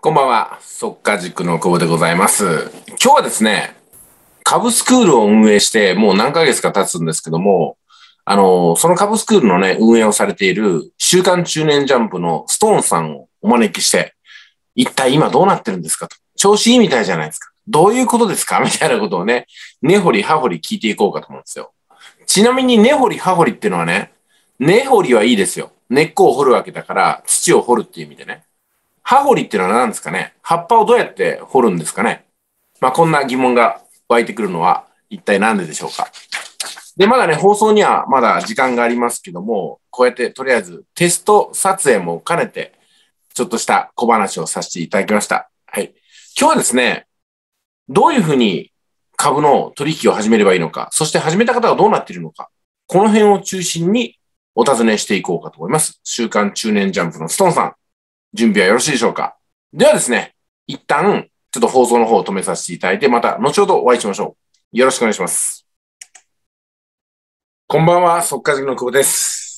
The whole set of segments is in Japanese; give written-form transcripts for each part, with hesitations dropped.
こんばんは、速稼塾の久保でございます。今日はですね、株スクールを運営してもう何ヶ月か経つんですけども、その株スクールのね、運営をされている週刊中年ジャンプのストーンさんをお招きして、一体今どうなってるんですかと。調子いいみたいじゃないですか。どういうことですかみたいなことをね、根掘り葉掘り聞いていこうかと思うんですよ。ちなみに根掘り葉掘りっていうのはね、根掘りはいいですよ。根っこを掘るわけだから、土を掘るっていう意味でね。葉掘りっていうのは何ですかね。葉っぱをどうやって掘るんですかね。まあ、こんな疑問が湧いてくるのは一体何ででしょうか。で、まだね、放送にはまだ時間がありますけども、こうやってとりあえずテスト撮影も兼ねて、ちょっとした小話をさせていただきました。はい。今日はですね、どういうふうに株の取引を始めればいいのか、そして始めた方はどうなっているのか、この辺を中心にお尋ねしていこうかと思います。週刊中年ジャンプのストーンさん。準備はよろしいでしょうか。ではですね、一旦、ちょっと放送の方を止めさせていただいて、また後ほどお会いしましょう。よろしくお願いします。こんばんは、速稼塾の久保です。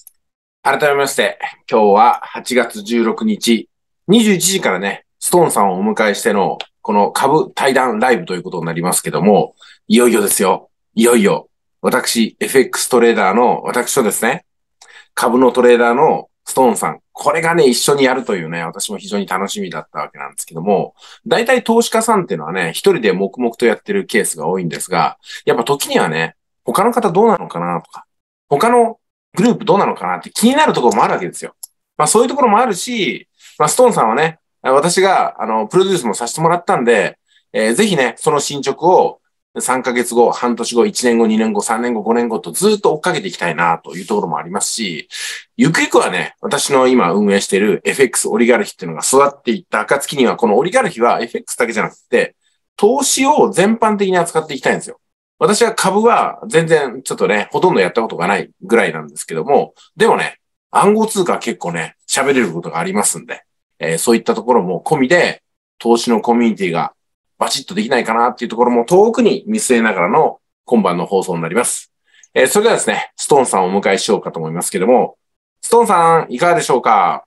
改めまして、今日は8月16日、21時からね、ストーンさんをお迎えしての、この株対談ライブということになりますけども、いよいよですよ。いよいよ、私、FX トレーダーの私とですね、株のトレーダーのストーンさん。これがね、一緒にやるというね、私も非常に楽しみだったわけなんですけども、大体投資家さんっていうのはね、一人で黙々とやってるケースが多いんですが、やっぱ時にはね、他の方どうなのかなとか、他のグループどうなのかなって気になるところもあるわけですよ。まあそういうところもあるし、まあストーンさんはね、私が、プロデュースもさせてもらったんで、ぜひね、その進捗を3ヶ月後、半年後、1年後、2年後、3年後、5年後とずっと追っかけていきたいなというところもありますし、ゆくゆくはね、私の今運営している FX オリガルヒっていうのが育っていった暁には、このオリガルヒは FX だけじゃなくて、投資を全般的に扱っていきたいんですよ。私は株は全然ちょっとね、ほとんどやったことがないぐらいなんですけども、でもね、暗号通貨は結構ね、喋れることがありますんで、そういったところも込みで、投資のコミュニティがバチッとできないかなっていうところも遠くに見据えながらの今晩の放送になります。それではですね、ストーンさんをお迎えしようかと思いますけども、ストーンさん、いかがでしょうか？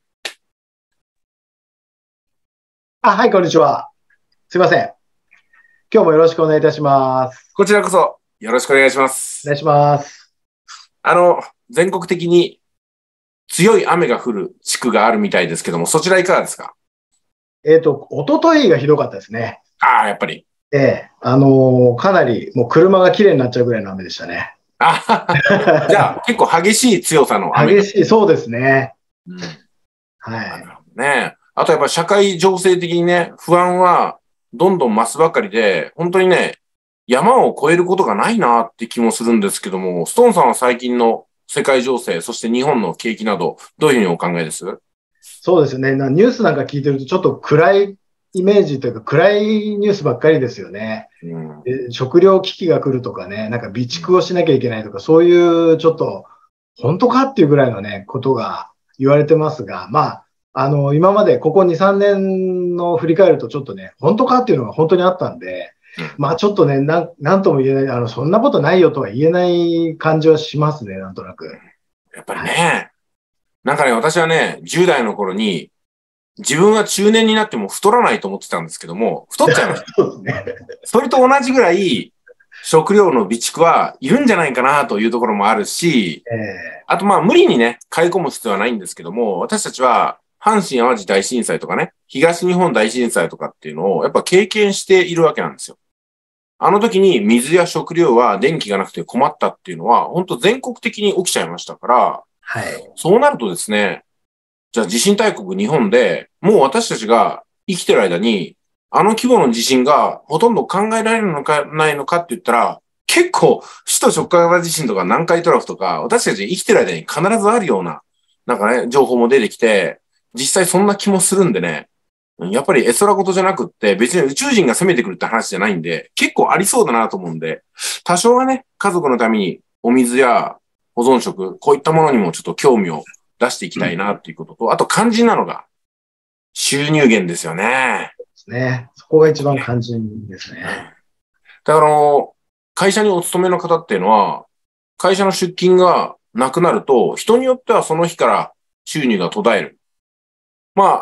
はい、こんにちは。すいません。今日もよろしくお願いいたします。 こちらこそよろしくお願いします。 お願いします。 全国的に強い雨が降る地区があるみたいですけども、そちらいかがですか？ 一昨日がひどかったですね。 ああ、やっぱり。 かなりもう車が綺麗になっちゃうぐらいの雨でしたね。 じゃあ、結構激しい強さの雨が。 激しい、そうですね。 うん、 はい。 ね。あとやっぱ社会情勢的にね、不安はどんどん増すばかりで、本当にね、山を越えることがないなって気もするんですけども、ストーンさんは最近の世界情勢、そして日本の景気など、どういうふうにお考えです？ そうですね。ニュースなんか聞いてるとちょっと暗いイメージというか暗いニュースばっかりですよね。 うん、 で食糧危機が来るとかね、なんか備蓄をしなきゃいけないとか、そういうちょっと本当かっていうぐらいのね、ことが言われてますが、まあ、今までここ2、3年の振り返るとちょっとね、本当かっていうのが本当にあったんで、まあちょっとね、なんとも言えない、そんなことないよとは言えない感じはしますね、なんとなく。 やっぱりね、なんかね、私はね、10代の頃に、自分は中年になっても太らないと思ってたんですけども、太っちゃいました。 そうですね。 それと同じぐらい、食料の備蓄はいるんじゃないかなというところもあるし、あとまあ無理にね、買い込む必要はないんですけども、私たちは阪神淡路大震災とかね、東日本大震災とかっていうのをやっぱ経験しているわけなんですよ。あの時に水や食料は電気がなくて困ったっていうのは、本当全国的に起きちゃいましたから、 はい。 そうなるとですね、じゃあ地震大国日本で、もう私たちが生きてる間に、あの規模の地震がほとんど考えられるのかないのかって言ったら、結構首都直下型地震とか南海トラフとか、私たち生きてる間に必ずあるような、なんかね、情報も出てきて、実際そんな気もするんでね、やっぱり絵空事じゃなくって、別に宇宙人が攻めてくるって話じゃないんで、結構ありそうだなと思うんで、多少はね、家族のためにお水や保存食、こういったものにもちょっと興味を出していきたいなっていうことと、あと肝心なのが収入源ですよね。 ですね。そこが一番肝心ですね。 だから会社にお勤めの方っていうのは、会社の出勤がなくなると、人によってはその日から収入が途絶える。まあ、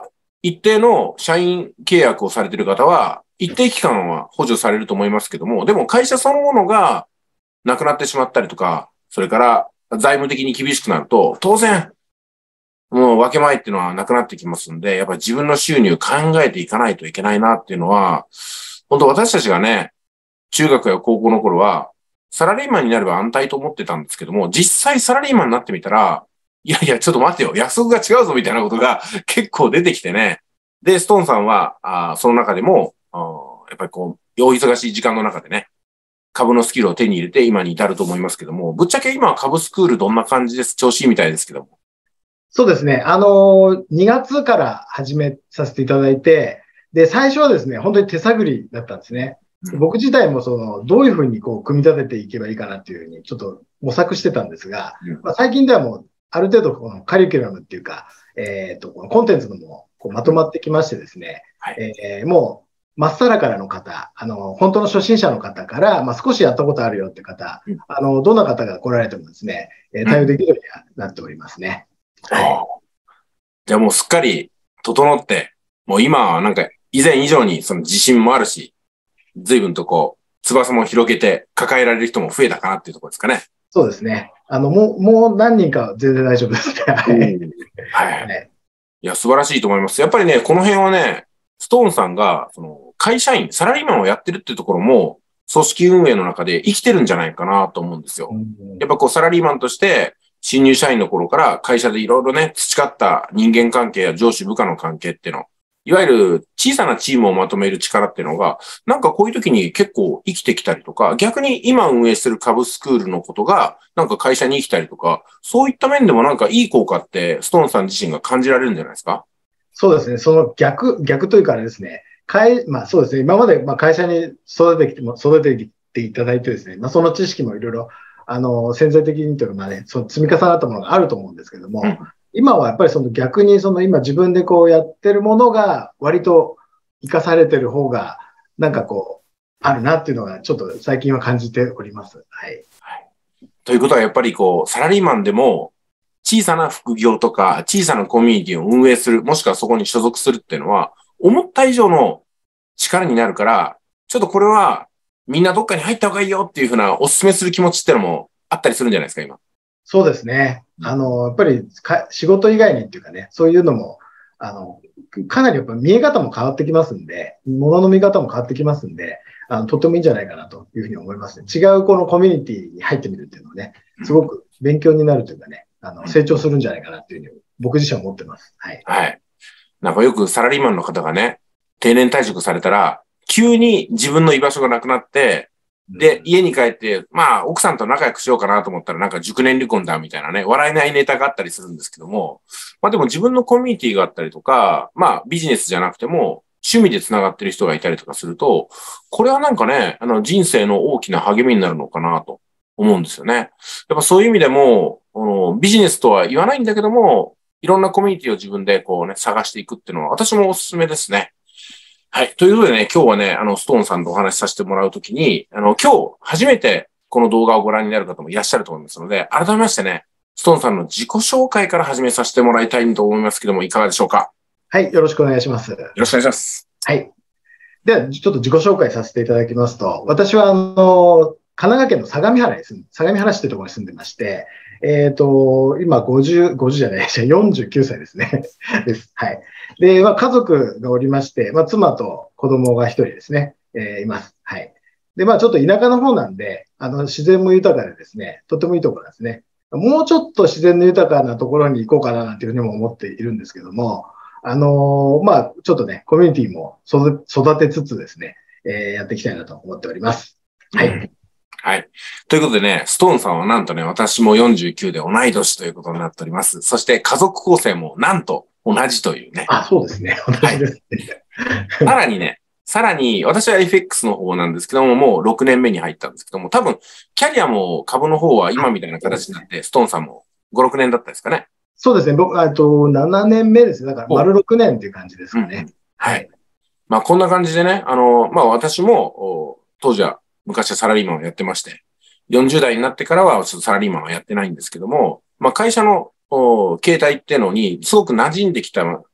一定の社員契約をされている方は、一定期間は補助されると思いますけども、でも会社そのものがなくなってしまったりとか、それから財務的に厳しくなると、当然、もう分け前っていうのはなくなってきますんで、やっぱり自分の収入を考えていかないといけないなっていうのは、本当私たちがね、中学や高校の頃は、サラリーマンになれば安泰と思ってたんですけども、実際サラリーマンになってみたら、いやいや、ちょっと待ってよ、約束が違うぞみたいなことが結構出てきてね。で、ストーンさんは、その中でも、やっぱりこう、お忙しい時間の中でね、株のスキルを手に入れて今に至ると思いますけども、ぶっちゃけ今は株スクールどんな感じです？調子いいみたいですけども。 そうですね。2月から始めさせていただいて、で、最初はですね、本当に手探りだったんですね。僕自体もどういうふうに組み立てていけばいいかなっていうふうにちょっと模索してたんですが、最近ではもうある程度このカリキュラムっていうか、このコンテンツのもまとまってきましてですね、もう真っさらからの方、本当の初心者の方から、少しやったことあるよって方、どんな方が来られてもですね、対応できるようになっておりますね。 じゃあもうすっかり整って、もう今はなんか以前以上にその自信もあるし、随分と翼も広げて抱えられる人も増えたかなっていうところですかね。 そうですね。もう何人か全然大丈夫ですね。 はい。いや、素晴らしいと思います。やっぱりね、この辺はね、ストーンさんが、会社員、サラリーマンをやってるっていうところも、組織運営の中で生きてるんじゃないかなと思うんですよ。やっぱサラリーマンとして、新入社員の頃から会社でいろいろね、培った人間関係や上司部下の関係っていうの、いわゆる小さなチームをまとめる力っていうのが、なんかこういう時に結構生きてきたりとか、逆に今運営してる株スクールのことが、なんか会社に生きたりとか、そういった面でもなんかいい効果ってストーンさん自身が感じられるんじゃないですか？ そうですね。その逆というかあれですね。そうですね。今まで会社に育ててきていただいてですね、その知識もいろいろ、潜在的にというか、その積み重なったものがあると思うんですけども、今はやっぱり逆に今自分でやってるものが割と活かされてる方が、なんかあるなっていうのがちょっと最近は感じております。はい。 ということはやっぱりサラリーマンでも小さな副業とか小さなコミュニティを運営する、もしくはそこに所属するっていうのは、思った以上の力になるから、ちょっとこれはみんなどっかに入った方がいいよっていうふうなお勧めする気持ちっていうのもあったりするんじゃないですか、今。 そうですね。やっぱり仕事以外にっていうかね、そういうのも、かなりやっぱ見え方も変わってきますんで、物の見方も変わってきますんで、とってもいいんじゃないかなというふうに思いますね。違うこのコミュニティに入ってみるっていうのはね、すごく勉強になるというかね、成長するんじゃないかなっていうふうに僕自身は思ってます。はい。 はい。なんかよくサラリーマンの方がね、定年退職されたら、急に自分の居場所がなくなって、で、家に帰って、奥さんと仲良くしようかなと思ったら、なんか熟年離婚だみたいなね、笑えないネタがあったりするんですけども、でも自分のコミュニティがあったりとか、ビジネスじゃなくても、趣味で繋がってる人がいたりとかすると、これはなんかね、人生の大きな励みになるのかなと思うんですよね。やっぱそういう意味でも、ビジネスとは言わないんだけども、いろんなコミュニティを自分で探していくっていうのは、私もおすすめですね。はい。ということでね、今日はね、ストーンさんとお話しさせてもらうときに、今日初めてこの動画をご覧になる方もいらっしゃると思いますので、改めましてね、ストーンさんの自己紹介から始めさせてもらいたいと思いますけども、いかがでしょうか？ はい。よろしくお願いします。よろしくお願いします。 はい。では、ちょっと自己紹介させていただきますと、私は、神奈川県の相模原市というところに住んでまして、今50じゃない、49歳ですね。です。はい。で、家族がおりまして、妻と子供が一人ですね、います。はい。で、ちょっと田舎の方なんで、自然も豊かでですね、とてもいいところですね。もうちょっと自然の豊かなところに行こうかな、なんていうふうにも思っているんですけども、ちょっとね、コミュニティも育てつつですね、やっていきたいなと思っております。はい。 はい。ということでね、ストーンさんはなんとね、私も49で同い年ということになっております。そして家族構成もなんと同じというね。 そうですね。同じですね。 さらに、私は FX の方なんですけども、もう6年目に入ったんですけども、多分、キャリアも株の方は今みたいな形になって、ストーンさんも5、6年だったですかね。 そうですね。僕、7年目ですね。だから、丸6年っていう感じですかね。 はい。こんな感じでね、私も、当時は、昔はサラリーマンをやってまして、40代になってからは、ちょっとサラリーマンはやってないんですけども、会社の、形態っていうのに、すごく馴染んできた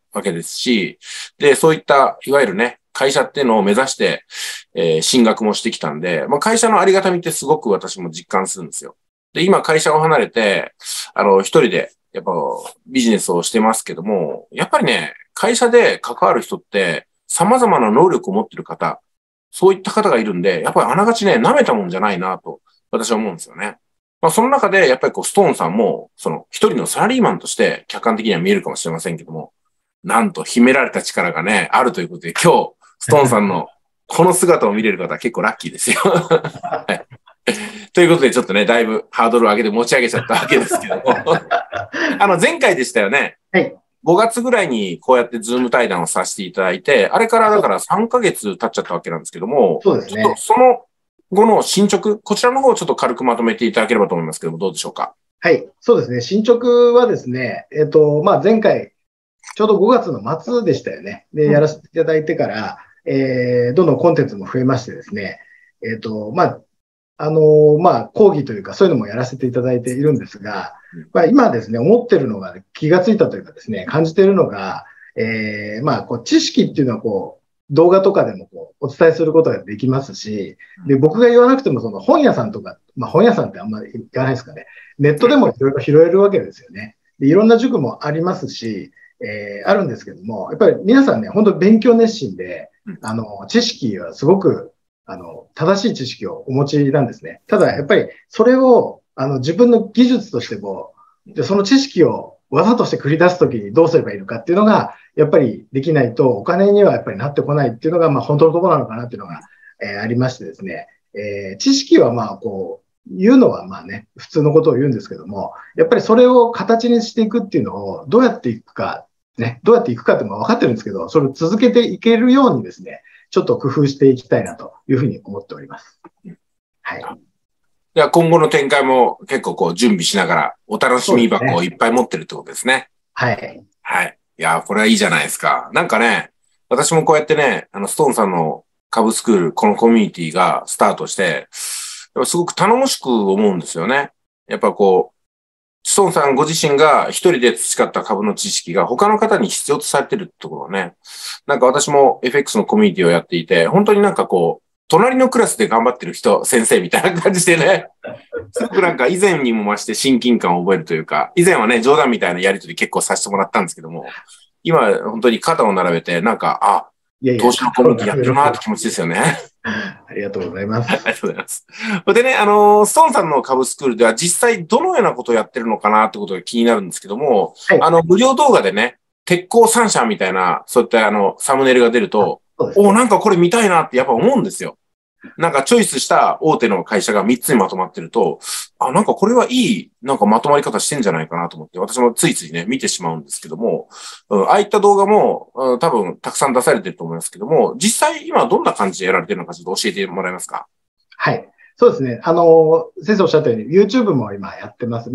わけですし、で、そういった、いわゆるね、会社っていうのを目指して、進学もしてきたんで、まあ、会社のありがたみってすごく私も実感するんですよ。で、今会社を離れて、一人で、やっぱビジネスをしてますけども、やっぱりね、会社で関わる人って、様々な能力を持ってる方、そういった方がいるんで、やっぱりあながちね、舐めたもんじゃないなと、私は思うんですよね。まあ、その中で、やっぱりストーンさんも、一人のサラリーマンとして客観的には見えるかもしれませんけども、なんと秘められた力がね、あるということで、今日、ストーンさんのこの姿を見れる方は結構ラッキーですよ。はい。ということで、ちょっとね、だいぶハードルを上げて持ち上げちゃったわけですけども。前回でしたよね。 はい。 5月ぐらいにこうやってズーム対談をさせていただいて、あれからだから3ヶ月経っちゃったわけなんですけども、 そうですね。 ちょっとその後の進捗、こちらの方をちょっと軽くまとめていただければと思いますけども、どうでしょうか。 はい。そうですね。進捗はですね、まあ、前回、ちょうど5月の末でしたよね。で、やらせていただいてから、どんどんコンテンツも増えましてですね、まあ、まあ、講義というか、そういうのもやらせていただいているんですが、まあ、今ですね、思ってるのが、気がついたというかですね、感じているのが、まあ、知識っていうのは、動画とかでもお伝えすることができますし、で、僕が言わなくても、本屋さんとか、まあ、本屋さんってあんまり言わないですかね。ネットでもいろいろ拾えるわけですよね。で、いろんな塾もありますし、あるんですけども、やっぱり皆さんね、本当に勉強熱心で、知識はすごく、正しい知識をお持ちなんですね。ただ、やっぱりそれを、自分の技術としても、でその知識を技として繰り出すときにどうすればいいのかっていうのが、やっぱりできないとお金にはやっぱりなってこないっていうのが、まあ本当のところなのかなっていうのが、ありましてですね。知識はまあ言うのはまあね、普通のことを言うんですけども、やっぱりそれを形にしていくっていうのをどうやっていくか、ね、どうやっていくかって分かってるんですけど、それを続けていけるようにですね、ちょっと工夫していきたいなというふうに思っております。はい。 では今後の展開も結構準備しながらお楽しみ箱をいっぱい持ってるってことですね。 はい。 はい。いや、これはいいじゃないですか。なんかね、私もこうやってね、ストーンさんの株スクール、このコミュニティがスタートして、すごく頼もしく思うんですよね。やっぱストーンさんご自身が一人で培った株の知識が他の方に必要とされてるってところはね、なんか私も FX のコミュニティをやっていて、本当になんか隣のクラスで頑張ってる人、先生みたいな感じでね、すごくなんか以前にも増して親近感を覚えるというか、以前はね、冗談みたいなやりとり結構させてもらったんですけども、今本当に肩を並べて、なんか、投資のコミュニティやってるなって気持ちですよね。 ありがとうございます。 ありがとうございます。でね、ストーンさんの株スクールでは実際どのようなことをやってるのかなってことが気になるんですけども、はい、無料動画でね、鉄鋼三社みたいな、そういったサムネイルが出ると、なんかこれ見たいなってやっぱ思うんですよ。なんかチョイスした大手の会社が3つにまとまってると、なんかこれはいい、なんかまとまり方してんじゃないかなと思って、私もついついね、見てしまうんですけども、ああいった動画も、多分たくさん出されてると思いますけども、実際今どんな感じでやられてるのかちょっと教えてもらえますか？ はい。そうですね。先生おっしゃったように、YouTube も今やってます。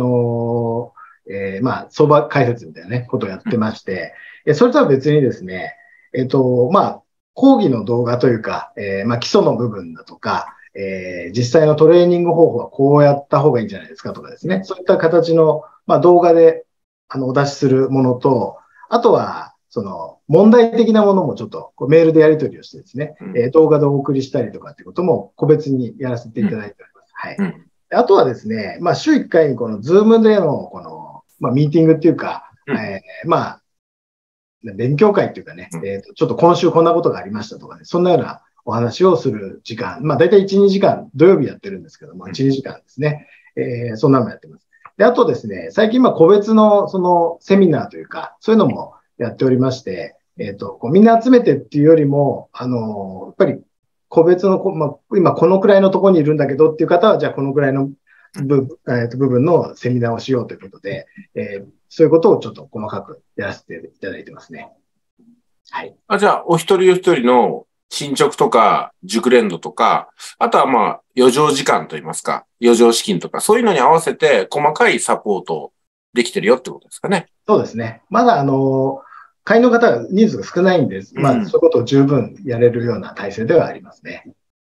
まあ、相場解説みたいなね、ことをやってまして、それとは別にですね、まあ、講義の動画というか、まあ、基礎の部分だとか、実際のトレーニング方法はこうやった方がいいんじゃないですかとかですね、そういった形の、まあ、動画で、お出しするものと、あとは、問題的なものもちょっとメールでやり取りをしてですね、動画でお送りしたりとかっていうことも個別にやらせていただいております。はい。あとはですね、まあ、週1回にこの Zoom でのまあ、ミーティングっていうか、まあ、勉強会っていうかね、ちょっと今週こんなことがありましたとかね、そんなようなお話をする時間、まあ大体1、2時間、土曜日やってるんですけども、1、2時間ですね、そんなのやってます。で、あとですね、最近個別のセミナーというか、そういうのもやっておりまして、みんな集めてっていうよりも、やっぱり個別の、まあ、今このくらいのところにいるんだけどっていう方は、じゃあこのくらいの部分のセミナーをしようということで、そういうことをちょっと細かくやらせていただいてますね。はい。 じゃあ、お一人お一人の進捗とか、熟練度とか、あとはまあ、余剰時間といいますか、余剰資金とか、そういうのに合わせて細かいサポートできてるよってことですかね。 そうですね。まだ会員の方が人数が少ないんです。まあ、そういうことを十分やれるような体制ではありますね。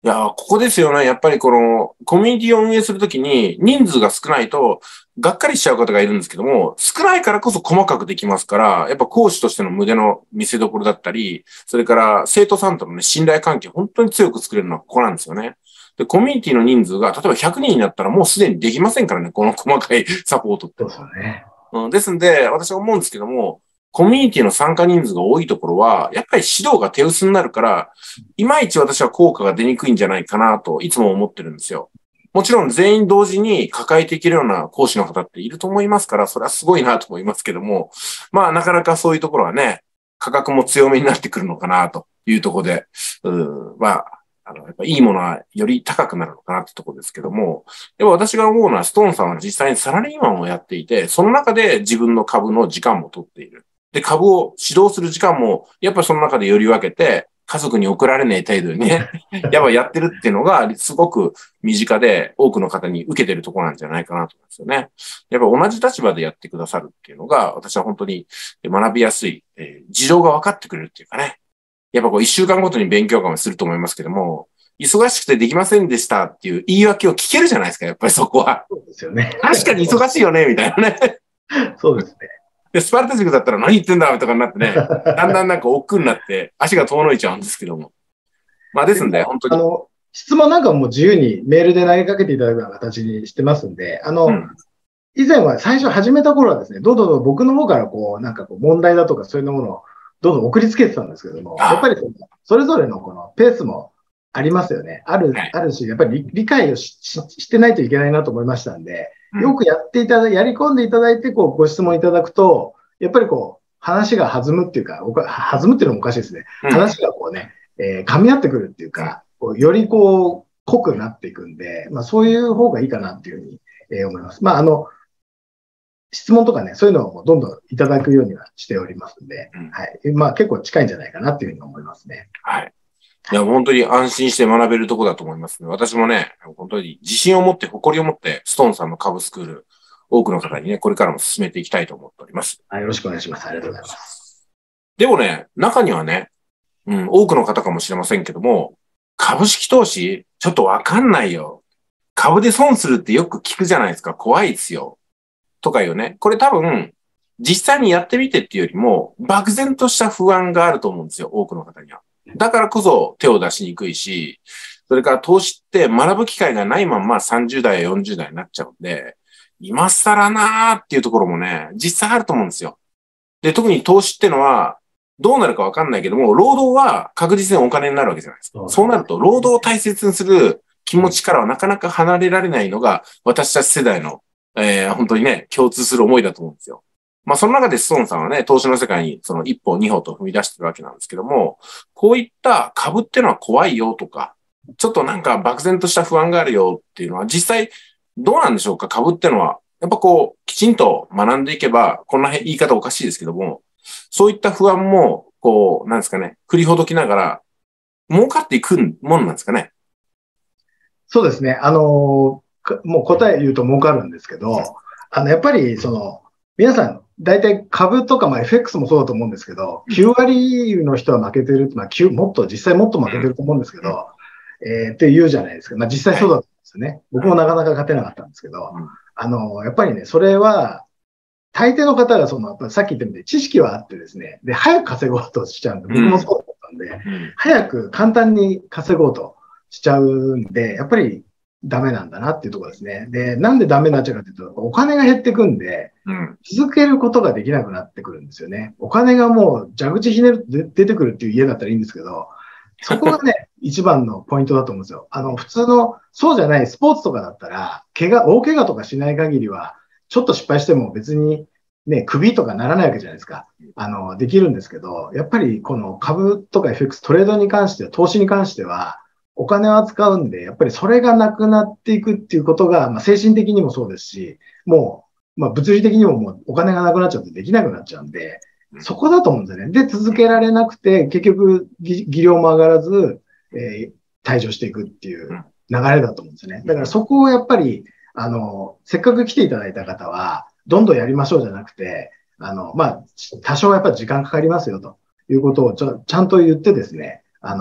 いやー、ここですよね。やっぱりこの、コミュニティを運営するときに人数が少ないと、がっかりしちゃう方がいるんですけども、少ないからこそ細かくできますから、やっぱ講師としての腕の見せ所だったり、それから生徒さんとのね、信頼関係、本当に強く作れるのはここなんですよね。で、コミュニティの人数が、例えば100人になったらもうすでにできませんからね、この細かいサポートって。 そうですよね。 ですんで、私は思うんですけども、コミュニティの参加人数が多いところは、やっぱり指導が手薄になるから、いまいち私は効果が出にくいんじゃないかなといつも思ってるんですよ。もちろん全員同時に抱えていけるような講師の方っていると思いますから、それはすごいなと思いますけども、まあなかなかそういうところはね、価格も強めになってくるのかなというところで、まあ、やっぱいいものはより高くなるのかなってところですけども、でも私が思うのはストーンさんは実際にサラリーマンをやっていて、その中で自分の株の時間も取っている。で、株を指導する時間も、やっぱりその中でより分けて、家族に怒られない程度にね、やっぱやってるっていうのが、すごく身近で多くの方に受けてるところなんじゃないかなと思うんですよね。やっぱ同じ立場でやってくださるっていうのが、私は本当に学びやすい、事情が分かってくれるっていうかね。やっぱこう一週間ごとに勉強会もすると思いますけども、忙しくてできませんでしたっていう言い訳を聞けるじゃないですか、やっぱりそこは。 そうですよね。 確かに忙しいよね、みたいなね。 そうですね。 で、スパルタ塾だったら何言ってんだとかになってね、だんだんなんか億劫になって足が遠のいちゃうんですけども。まあですんで、本当に。 質問なんかも自由にメールで投げかけていただくような形にしてますんで、以前は最初始めた頃はですね、どんどん僕の方からこう、なんかこう問題だとかそういうものをどんどん送りつけてたんですけども、やっぱりそれぞれのこのペースもありますよね。あるし、やっぱり理解をしてないといけないなと思いましたんで、よくやり込んでいただいて、こう、ご質問いただくと、やっぱりこう、話が弾むっていうか、弾むっていうのもおかしいですね。話がこうね、噛み合ってくるっていうか、よりこう、濃くなっていくんで、まあそういう方がいいかなっていうふうに、思います。まあ質問とかね、そういうのをどんどんいただくようにはしておりますんで、はい。まあ結構近いんじゃないかなっていうふうに思いますね。 はい。いや、本当に安心して学べるところだと思いますね。私もね、本当に自信を持って、誇りを持って、ストーンさんの株スクール、多くの方にね、これからも進めていきたいと思っております。 よろしくお願いします。ありがとうございます。 でもね、中にはね、多くの方かもしれませんけども、株式投資、ちょっとわかんないよ。株で損するってよく聞くじゃないですか。怖いですよ。とかいうね。これ多分、実際にやってみてっていうよりも、漠然とした不安があると思うんですよ。多くの方には。だからこそ手を出しにくいし、それから投資って学ぶ機会がないまんま30代や40代になっちゃうんで、今更なーっていうところもね、実際あると思うんですよ。で、特に投資ってのは、どうなるかわかんないけども、労働は確実にお金になるわけじゃないですか。そうなると、労働を大切にする気持ちからはなかなか離れられないのが、私たち世代の、本当にね、共通する思いだと思うんですよ。まあ、その中でストーンさんはね、投資の世界にその一歩二歩と踏み出してるわけなんですけども、こういった株ってのは怖いよとか、ちょっとなんか漠然とした不安があるよっていうのは、実際どうなんでしょうか、株ってのは。やっぱこう、きちんと学んでいけば、こんな言い方おかしいですけども、そういった不安も、こう、なんですかね、振りほどきながら、儲かっていくもんなんですかね。 そうですね。もう答え言うと儲かるんですけど、やっぱり、皆さん、大体株とか、まあ、FX もそうだと思うんですけど、9割の人は負けてる、まあ、実際もっと負けてると思うんですけど、って言うじゃないですか。まあ、実際そうだったんですよね。僕もなかなか勝てなかったんですけど、やっぱりね、それは、大抵の方がやっぱりさっき言ったみたいに知識はあってですね、で、早く稼ごうとしちゃうんで、僕もそうだったんで、早く簡単に稼ごうとしちゃうんで、やっぱりダメなんだなっていうところですね。で、なんでダメになっちゃうかというと、お金が減ってくんで、続けることができなくなってくるんですよね。お金がもう蛇口ひねると出てくるっていう家だったらいいんですけど、そこがね、一番のポイントだと思うんですよ。普通の、そうじゃないスポーツとかだったら、大怪我とかしない限りは、ちょっと失敗しても別にね、首とかならないわけじゃないですか。できるんですけど、やっぱりこの株とか FX、トレードに関しては、投資に関しては、お金を扱うんで、やっぱりそれがなくなっていくっていうことが、まあ、精神的にもそうですし、もう、まあ、物理的にももうお金がなくなっちゃうとできなくなっちゃうんで、そこだと思うんですよね。で、続けられなくて、結局、技量も上がらず、退場していくっていう流れだと思うんですよね。だからそこをやっぱり、せっかく来ていただいた方は、どんどんやりましょうじゃなくて、まあ、多少やっぱり時間かかりますよということをちゃんと言ってですね、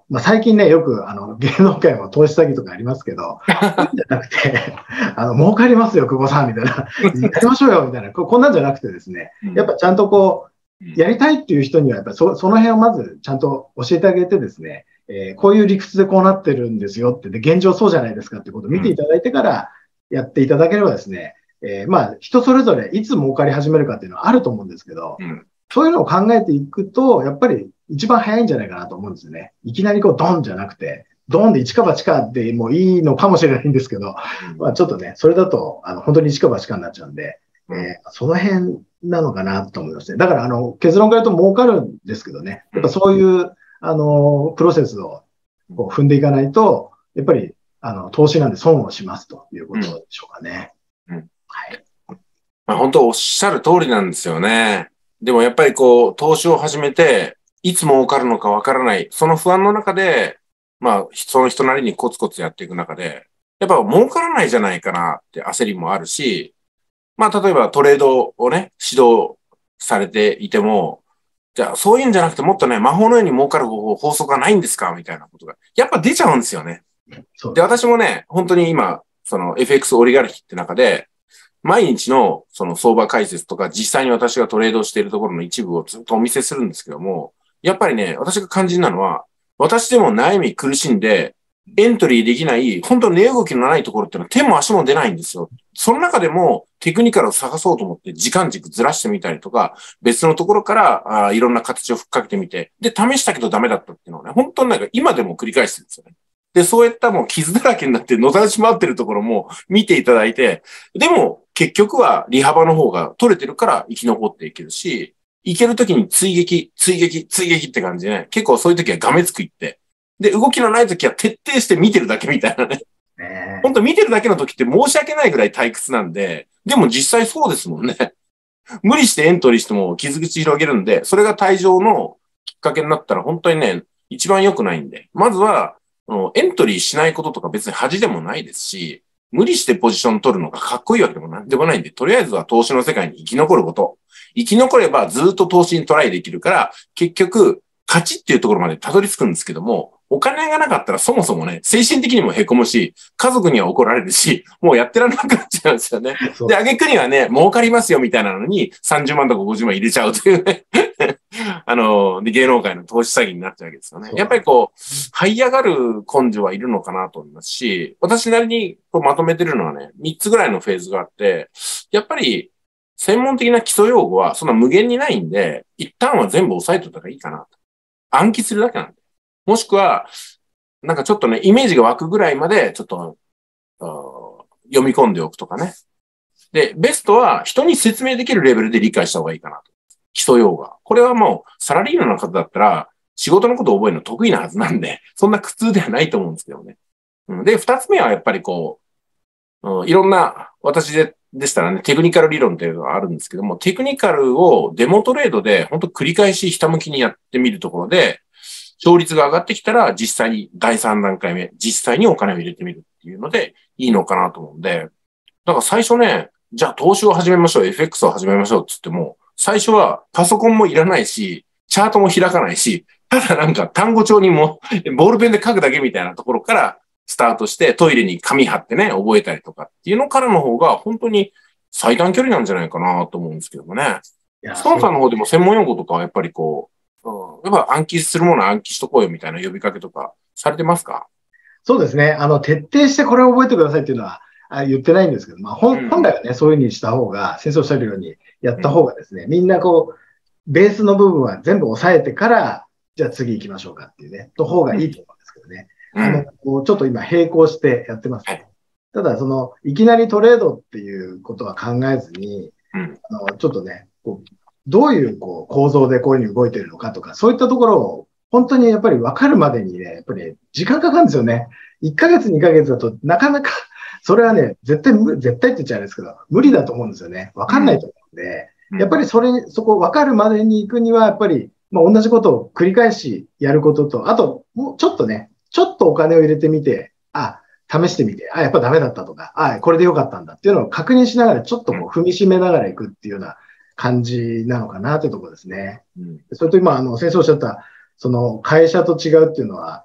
まあ、最近ね、よく、芸能界も投資詐欺とかありますけど、そういうんじゃなくて、儲かりますよ、久保さん、みたいな、やりましょうよ、みたいな、こんなんじゃなくてですね、やっぱちゃんとこう、やりたいっていう人には、やっぱその辺をまずちゃんと教えてあげてですね、こういう理屈でこうなってるんですよって、で、現状そうじゃないですかってことを見ていただいてからやっていただければですね、まあ、人それぞれいつ儲かり始めるかっていうのはあると思うんですけど、そういうのを考えていくと、やっぱり一番早いんじゃないかなと思うんですよね。いきなりこうドンじゃなくて、ドンで一か八かでもいいのかもしれないんですけど、まあちょっとね、それだと、本当に一か八かになっちゃうんで、その辺なのかなと思いますね。だから、結論から言うと儲かるんですけどね、やっぱそういう、プロセスをこう踏んでいかないと、やっぱり、投資なんで損をしますということでしょうかね。はい。 まあ、本当おっしゃる通りなんですよね。でもやっぱりこう、投資を始めて、いつ儲かるのかわからない。その不安の中で、まあ、その人なりにコツコツやっていく中で、やっぱ儲からないじゃないかなって焦りもあるし、まあ、例えばトレードをね、指導されていても、じゃあ、そういうんじゃなくてもっとね、魔法のように儲かる法則がないんですかみたいなことが、やっぱ出ちゃうんですよね。で、私もね、本当に今、その FX オリガルヒって中で、毎日のその相場解説とか、実際に私がトレードしているところの一部をずっとお見せするんですけども、やっぱりね、私が肝心なのは、私でも悩み苦しんで、エントリーできない、本当に値動きのないところってのは手も足も出ないんですよ。その中でもテクニカルを探そうと思って時間軸ずらしてみたりとか、別のところからいろんな形をふっかけてみて、で、試したけどダメだったっていうのはね、本当になんか今でも繰り返してるんですよね。で、そういったもう傷だらけになって野ざらし回ってるところも見ていただいて、でも結局は利幅の方が取れてるから生き残っていけるし、いけるときに追撃って感じでね、結構そういうときはがめつくいって、で、動きのないときは徹底して見てるだけみたいなね。本当見てるだけのときって申し訳ないぐらい退屈なんで、でも実際そうですもんね。無理してエントリーしても傷口広げるんで、それが退場のきっかけになったら本当にね、一番良くないんで、まずは、エントリーしないこととか別に恥でもないですし、無理してポジション取るのがかっこいいわけでもなんでもないんで、とりあえずは投資の世界に生き残ること。生き残ればずっと投資にトライできるから、結局、勝ちっていうところまでたどり着くんですけども、お金がなかったらそもそもね、精神的にも凹むし、家族には怒られるし、もうやってられなくなっちゃうんですよね。で、挙句にはね、儲かりますよみたいなのに30万とか50万入れちゃうというね。で、芸能界の投資詐欺になっちゃうわけですよね。やっぱりこう、這い上がる根性はいるのかなと思いますし、私なりにこうまとめてるのはね、3つぐらいのフェーズがあって、やっぱり、専門的な基礎用語はそんな無限にないんで、一旦は全部押さえといた方がいいかなと。暗記するだけなんで。もしくは、なんかちょっとね、イメージが湧くぐらいまで、ちょっと、読み込んでおくとかね。で、ベストは人に説明できるレベルで理解した方がいいかなと。基礎用語。これはもう、サラリーマンの方だったら、仕事のことを覚えるの得意なはずなんで、そんな苦痛ではないと思うんですけどね。で、二つ目はやっぱりこう、いろんな、私でしたらね、テクニカル理論っていうのがあるんですけども、テクニカルをデモトレードで、本当繰り返しひたむきにやってみるところで、勝率が上がってきたら、実際に第3段階目、実際にお金を入れてみるっていうので、いいのかなと思うんで、だから最初ね、じゃあ投資を始めましょう、FX を始めましょうって言っても、最初はパソコンもいらないし、チャートも開かないし、ただなんか単語帳にもボールペンで書くだけみたいなところからスタートしてトイレに紙貼ってね、覚えたりとかっていうのからの方が本当に最短距離なんじゃないかなと思うんですけどもね。ストーンさんの方でも専門用語とかはやっぱりこう、やっぱ暗記するものは暗記しとこうよみたいな呼びかけとかされてますか？ そうですね。徹底してこれを覚えてくださいっていうのは言ってないんですけど、まあ、本来はね、そういうふうにした方が、先生おっしゃるようにやった方がですね、みんなこう、ベースの部分は全部押さえてから、じゃあ次行きましょうかっていうね、と方がいいと思うんですけどね。ちょっと今並行してやってますね。ただ、いきなりトレードっていうことは考えずに、ちょっとね、どういう構造でこういうふうに動いてるのかとか、そういったところを本当にやっぱり分かるまでにね、やっぱり時間かかるんですよね。1ヶ月、2ヶ月だとなかなか、それはね、絶対って言っちゃうんですけど、無理だと思うんですよね。分かんないと思うんで、やっぱりそこ分かるまでに行くには、やっぱり、まあ、同じことを繰り返しやることと、あと、もうちょっとね、ちょっとお金を入れてみて、試してみて、やっぱダメだったとか、これでよかったんだっていうのを確認しながら、ちょっと踏みしめながら行くっていうような感じなのかなというところですね。それと今、先生おっしゃった、会社と違うっていうのは、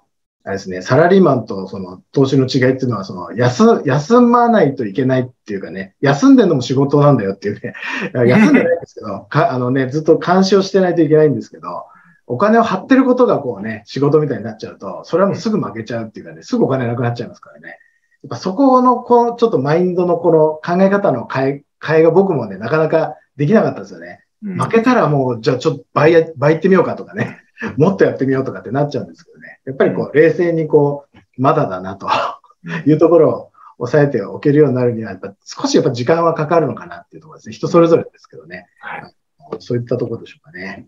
あれですね、サラリーマンとその投資の違いっていうのは、休まないといけないっていうかね、休んでるのも仕事なんだよっていうね、休んでないんですけど、ずっと監視をしてないといけないんですけど、お金を張ってることがこうね、仕事みたいになっちゃうと、それはもうすぐ負けちゃうっていうかね、すぐお金なくなっちゃいますからね。やっぱそこの、こう、ちょっとマインドのこの考え方の変えが僕もね、なかなかできなかったんですよね。負けたらもう、じゃあちょっと倍行ってみようかとかね、もっとやってみようとかってなっちゃうんですけどね。やっぱりこう、冷静にこう、まだだなというところを抑えておけるようになるには、少し時間はかかるのかなっていうところですね。人それぞれですけどね。はい、そういったところでしょうかね。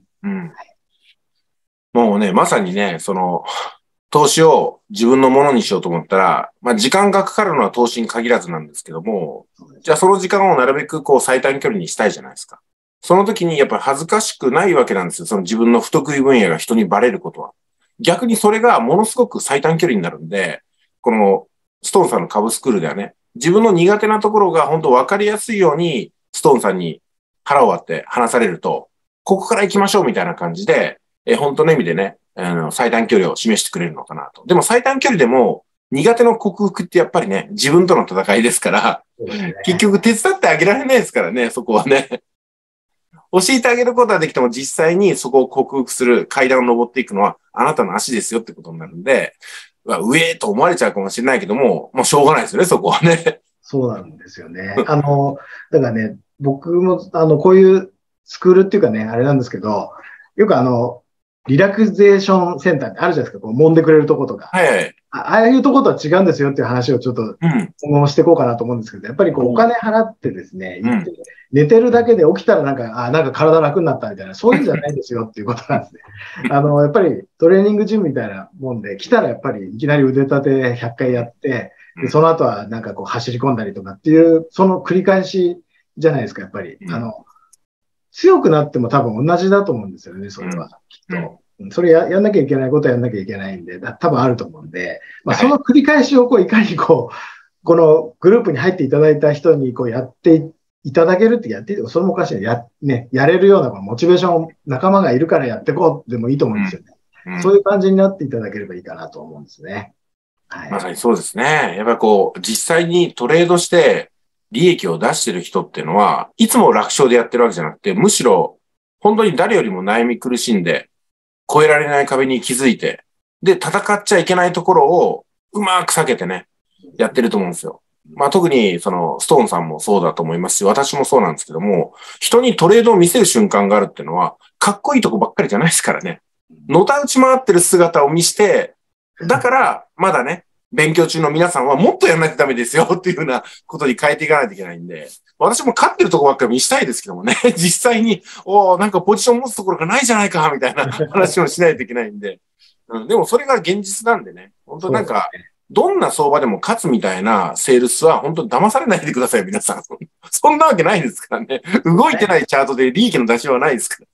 もうね、まさにね、投資を自分のものにしようと思ったら、時間がかかるのは投資に限らずなんですけども、じゃあその時間をなるべく最短距離にしたいじゃないですか。その時にやっぱり恥ずかしくないわけなんですよ。その自分の不得意分野が人にバレることは。逆にそれがものすごく最短距離になるんで、このストーンさんの株スクールではね、自分の苦手なところが本当分かりやすいようにストーンさんに腹を割って話されると、ここから行きましょうみたいな感じで、本当の意味でね、最短距離を示してくれるのかなと。でも最短距離でも苦手の克服ってやっぱりね、自分との戦いですから、結局手伝ってあげられないですからね、そこはね。教えてあげることはできても実際にそこを克服する階段を登っていくのはあなたの足ですよってことになるんで、上へと思われちゃうかもしれないけども、もうしょうがないですよね、そこはね。 そうなんですよね。だからね、僕も、こういうスクールっていうかね、あれなんですけど、よくリラクゼーションセンターってあるじゃないですか、こう揉んでくれるとことか。 はいはい。 ああいうとことは違うんですよっていう話をちょっと今後していこうかなと思うんですけど、やっぱりこうお金払ってですね、行って寝てるだけで起きたらなんか体楽になったみたいな、そういうんじゃないですよっていうことなんですね。やっぱりトレーニングジムみたいなもんで、来たらやっぱりいきなり腕立て100回やって、でその後はなんかこう走り込んだりとかっていう、その繰り返しじゃないですか、やっぱり。強くなっても多分同じだと思うんですよね、それは。きっと。それやんなきゃいけないことはやんなきゃいけないんで、多分あると思うんで、その繰り返しをいかにこのグループに入っていただいた人にやっていただけるってそれもおかしいやれるようなモチベーション、仲間がいるからやっていこうでもいいと思うんですよね。そういう感じになっていただければいいかなと思うんですね。 はい、まさにそうですね。やっぱり実際にトレードして利益を出してる人っていうのは、いつも楽勝でやってるわけじゃなくて、むしろ本当に誰よりも悩み苦しんで、越えられない壁に気づいて、で、戦っちゃいけないところをうまく避けてね、やってると思うんですよ。特にストーンさんもそうだと思いますし、私もそうなんですけども、人にトレードを見せる瞬間があるっていうのは、かっこいいとこばっかりじゃないですからね。のたうち回ってる姿を見して、だから、まだね、勉強中の皆さんはもっとやんないとダメですよっていうふうなことに変えていかないといけないんで、私も勝ってるとこばっかり見したいですけどもね、実際に、なんかポジション持つところがないじゃないか、みたいな話もしないといけないんで、でもそれが現実なんでね、本当なんか、どんな相場でも勝つみたいなセールスは本当に騙されないでください、皆さん。そんなわけないですからね。動いてないチャートで利益の出しはないですから。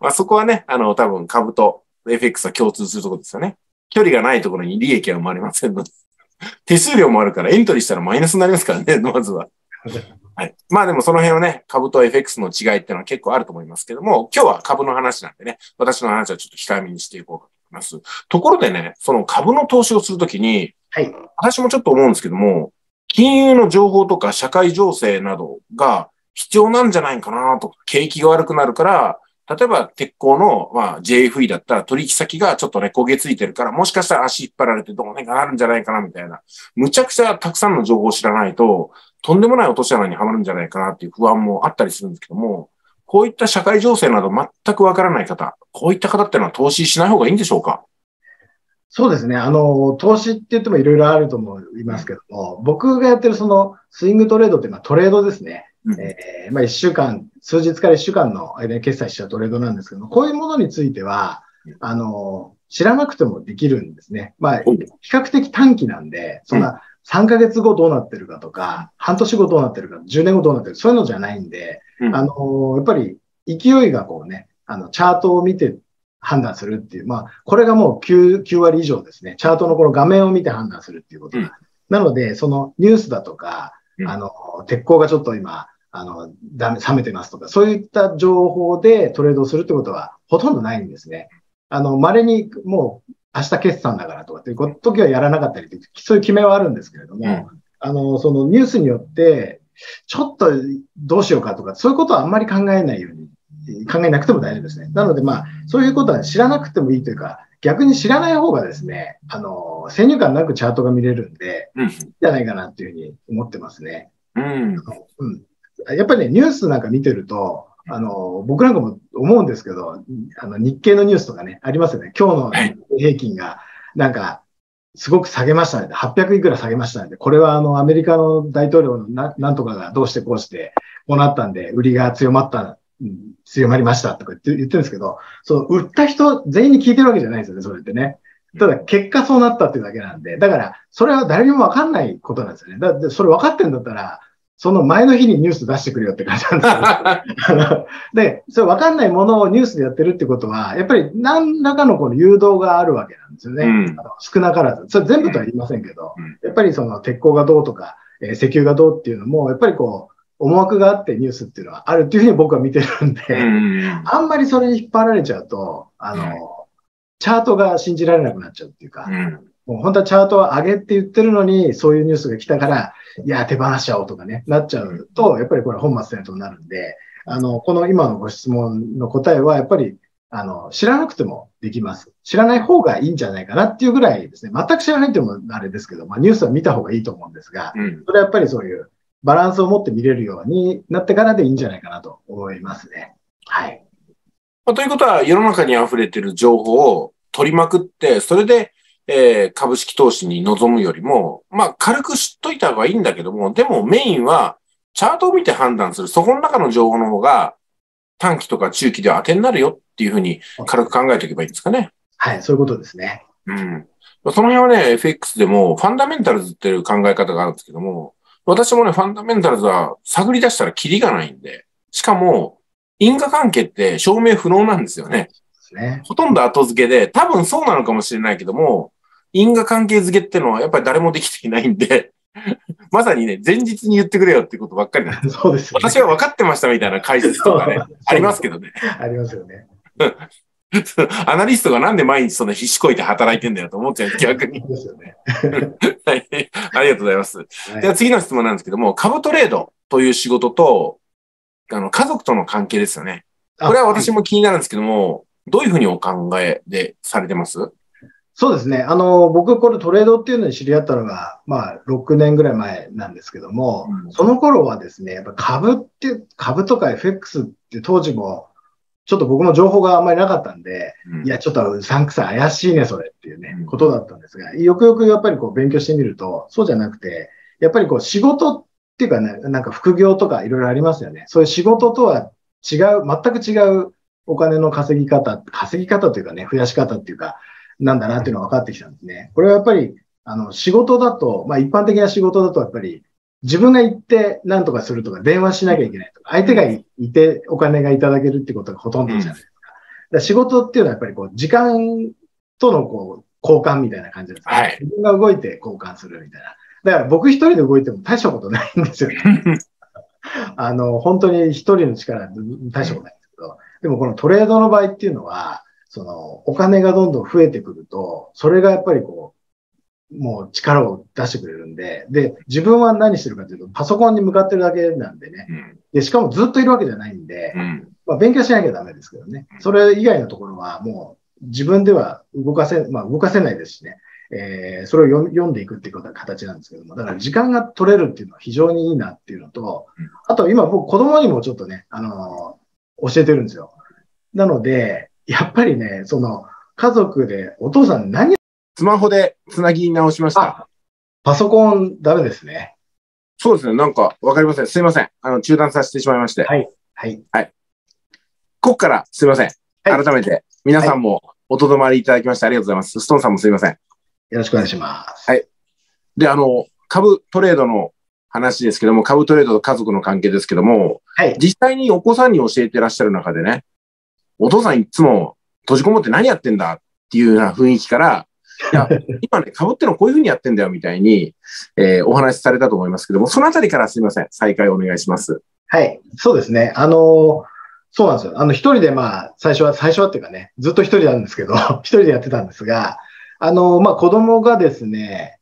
そこはね、多分株と FX は共通するところですよね。距離がないところに利益は生まれませんので。手数料もあるからエントリーしたらマイナスになりますからね、まずは。はい。でもその辺はね、株と FX の違いっていうのは結構あると思いますけども、今日は株の話なんでね、私の話はちょっと控えめにしていこうと思います。ところでね、その株の投資をするときに、はい、私もちょっと思うんですけども、金融の情報とか社会情勢などが必要なんじゃないかなとか、景気が悪くなるから、例えば鉄鋼の、JFE だったら取引先がちょっとね、焦げついてるから、もしかしたら足引っ張られてどうにかなるんじゃないかなみたいな、むちゃくちゃたくさんの情報を知らないと、とんでもない落とし穴にはまるんじゃないかなっていう不安もあったりするんですけども、こういった社会情勢など全くわからない方、こういった方っていうのは投資しない方がいいんでしょうか？ そうですね。投資って言ってもいろいろあると思いますけども、僕がやってるそのスイングトレードっていうのはトレードですね。1週間、数日から1週間の間に決済しちゃうトレードなんですけども、こういうものについては、知らなくてもできるんですね。比較的短期なんで、そんな3ヶ月後どうなってるかとか、半年後どうなってるか、10年後どうなってるか、そういうのじゃないんで、やっぱり勢いがチャートを見て判断するっていう、これがもう 9割以上ですね。チャートのこの画面を見て判断するっていうことが。なので、そのニュースだとか、鉄鋼がちょっと今、冷めてますとか、そういった情報でトレードをするってことはほとんどないんですね。稀にもう、 明日決算だからとかっていう時はやらなかったりって、そういう決めはあるんですけれども、そのニュースによって、ちょっとどうしようかとか、そういうことはあんまり考えないように、考えなくても大丈夫ですね。なのでまあ、そういうことは知らなくてもいいというか、逆に知らない方がですね、先入観なくチャートが見れるんで、いいんじゃないかなっていうふうに思ってますね。やっぱりね、ニュースなんか見てると、僕なんかも思うんですけど、日経のニュースとかね、ありますよね。今日の平均が、なんか、すごく下げましたね。800いくら下げましたね。これはアメリカの大統領のなんとかがどうしてこうして、こうなったんで、売りが強まりましたとか言ってるんですけど、売った人全員に聞いてるわけじゃないですよね、それってね。ただ、結果そうなったっていうだけなんで、だから、それは誰にもわかんないことなんですよね。だって、それ分かってんだったら、その前の日にニュース出してくれよって感じなんですけど。で、それ分かんないものをニュースでやってるってことは、やっぱり何らかのこの誘導があるわけなんですよね。少なからず。それ全部とは言いませんけど、やっぱりその鉄鋼がどうとか、石油がどうっていうのも、やっぱりこう、思惑があってニュースっていうのはあるっていうふうに僕は見てるんで、あんまりそれに引っ張られちゃうと、チャートが信じられなくなっちゃうっていうか、もう本当はチャートは上げって言ってるのに、そういうニュースが来たから、いや、手放しちゃおうとかね、なっちゃうと、やっぱりこれ本末転倒になるんで、この今のご質問の答えは、やっぱり、知らなくてもできます。知らない方がいいんじゃないかなっていうぐらいですね。全く知らないっていうのもあれですけど、まあニュースは見た方がいいと思うんですが、それはやっぱりそういうバランスを持って見れるようになってからでいいんじゃないかなと思いますね。はい。 ということは、世の中に溢れている情報を取りまくって、それで、株式投資に臨むよりも、まあ、軽く知っといた方がいいんだけども、でもメインは、チャートを見て判断する。そこの中の情報の方が、短期とか中期では当てになるよっていうふうに軽く考えておけばいいんですかね。 はい、そういうことですね。 その辺はね、FX でも、ファンダメンタルズっていう考え方があるんですけども、私もね、ファンダメンタルズは探り出したらキリがないんで、しかも、因果関係って証明不能なんですよね。ほとんど後付けで、多分そうなのかもしれないけども、因果関係付けってのはやっぱり誰もできていないんで、まさにね、前日に言ってくれよってことばっかりなんです。 そうですよね。 私は分かってましたみたいな解説とかね、ありますけどね。 ありますよね。 アナリストがなんで毎日そんな必死こいて働いてんだよと思っちゃう、逆に。 ですよね。 はい。ありがとうございます。では次の質問なんですけども、株トレードという仕事と、家族との関係ですよね。これは私も気になるんですけども、どういうふうにお考えでされてます？ そうですね。僕、これトレードっていうのに知り合ったのが、まあ、6年ぐらい前なんですけども、その頃はですね、やっぱ株とか FX って当時も、ちょっと僕も情報があんまりなかったんで、いや、ちょっとうさんくさい怪しいね、それっていうね、ことだったんですが、よくよくやっぱりこう勉強してみると、そうじゃなくて、やっぱりこう仕事っていうかね、なんか副業とかいろいろありますよね。そういう仕事とは違う、全く違うお金の稼ぎ方というかね、増やし方っていうか、なんだなっていうのが分かってきたんですね。これはやっぱり、仕事だと、まあ一般的な仕事だとやっぱり、自分が行って何とかするとか、電話しなきゃいけないとか、相手がいてお金がいただけるってことがほとんどじゃないですか。だから仕事っていうのはやっぱりこう、時間とのこう、交換みたいな感じですね。はい、自分が動いて交換するみたいな。だから僕一人で動いても大したことないんですよね。本当に一人の力で大したことないんですけど、でもこのトレードの場合っていうのは、お金がどんどん増えてくると、それがやっぱりこう、もう力を出してくれるんで、で、自分は何してるかというと、パソコンに向かってるだけなんでね。で、しかもずっといるわけじゃないんで、まあ、勉強しなきゃダメですけどね。それ以外のところはもう自分では動かせないですしね。それを読んでいくっていうことは形なんですけども、だから時間が取れるっていうのは非常にいいなっていうのと、あと今僕子供にもちょっとね、教えてるんですよ。なので、やっぱりね、家族でお父さんスマホでつなぎ直しました。 パソコンダメですね。 そうですね。なんかわかりません。すいません。中断させてしまいまして。 はい。はい。 はい。ここからすいません。改めて皆さんもおとどまりいただきましてありがとうございます。ストーンさんもすいません。 よろしくお願いします。 はい。で、株トレードの話ですけども、株トレードと家族の関係ですけども、はい、実際にお子さんに教えてらっしゃる中でね、お父さんいつも閉じこもって何やってんだっていうような雰囲気から、いや、今ね、株ってのこういうふうにやってんだよみたいに、お話しされたと思いますけども、そのあたりからすみません、再開お願いします。 はい、そうですね。そうなんですよ。一人でまあ、最初はっていうかね、ずっと一人なんですけど、一人でやってたんですが、 子供がですね、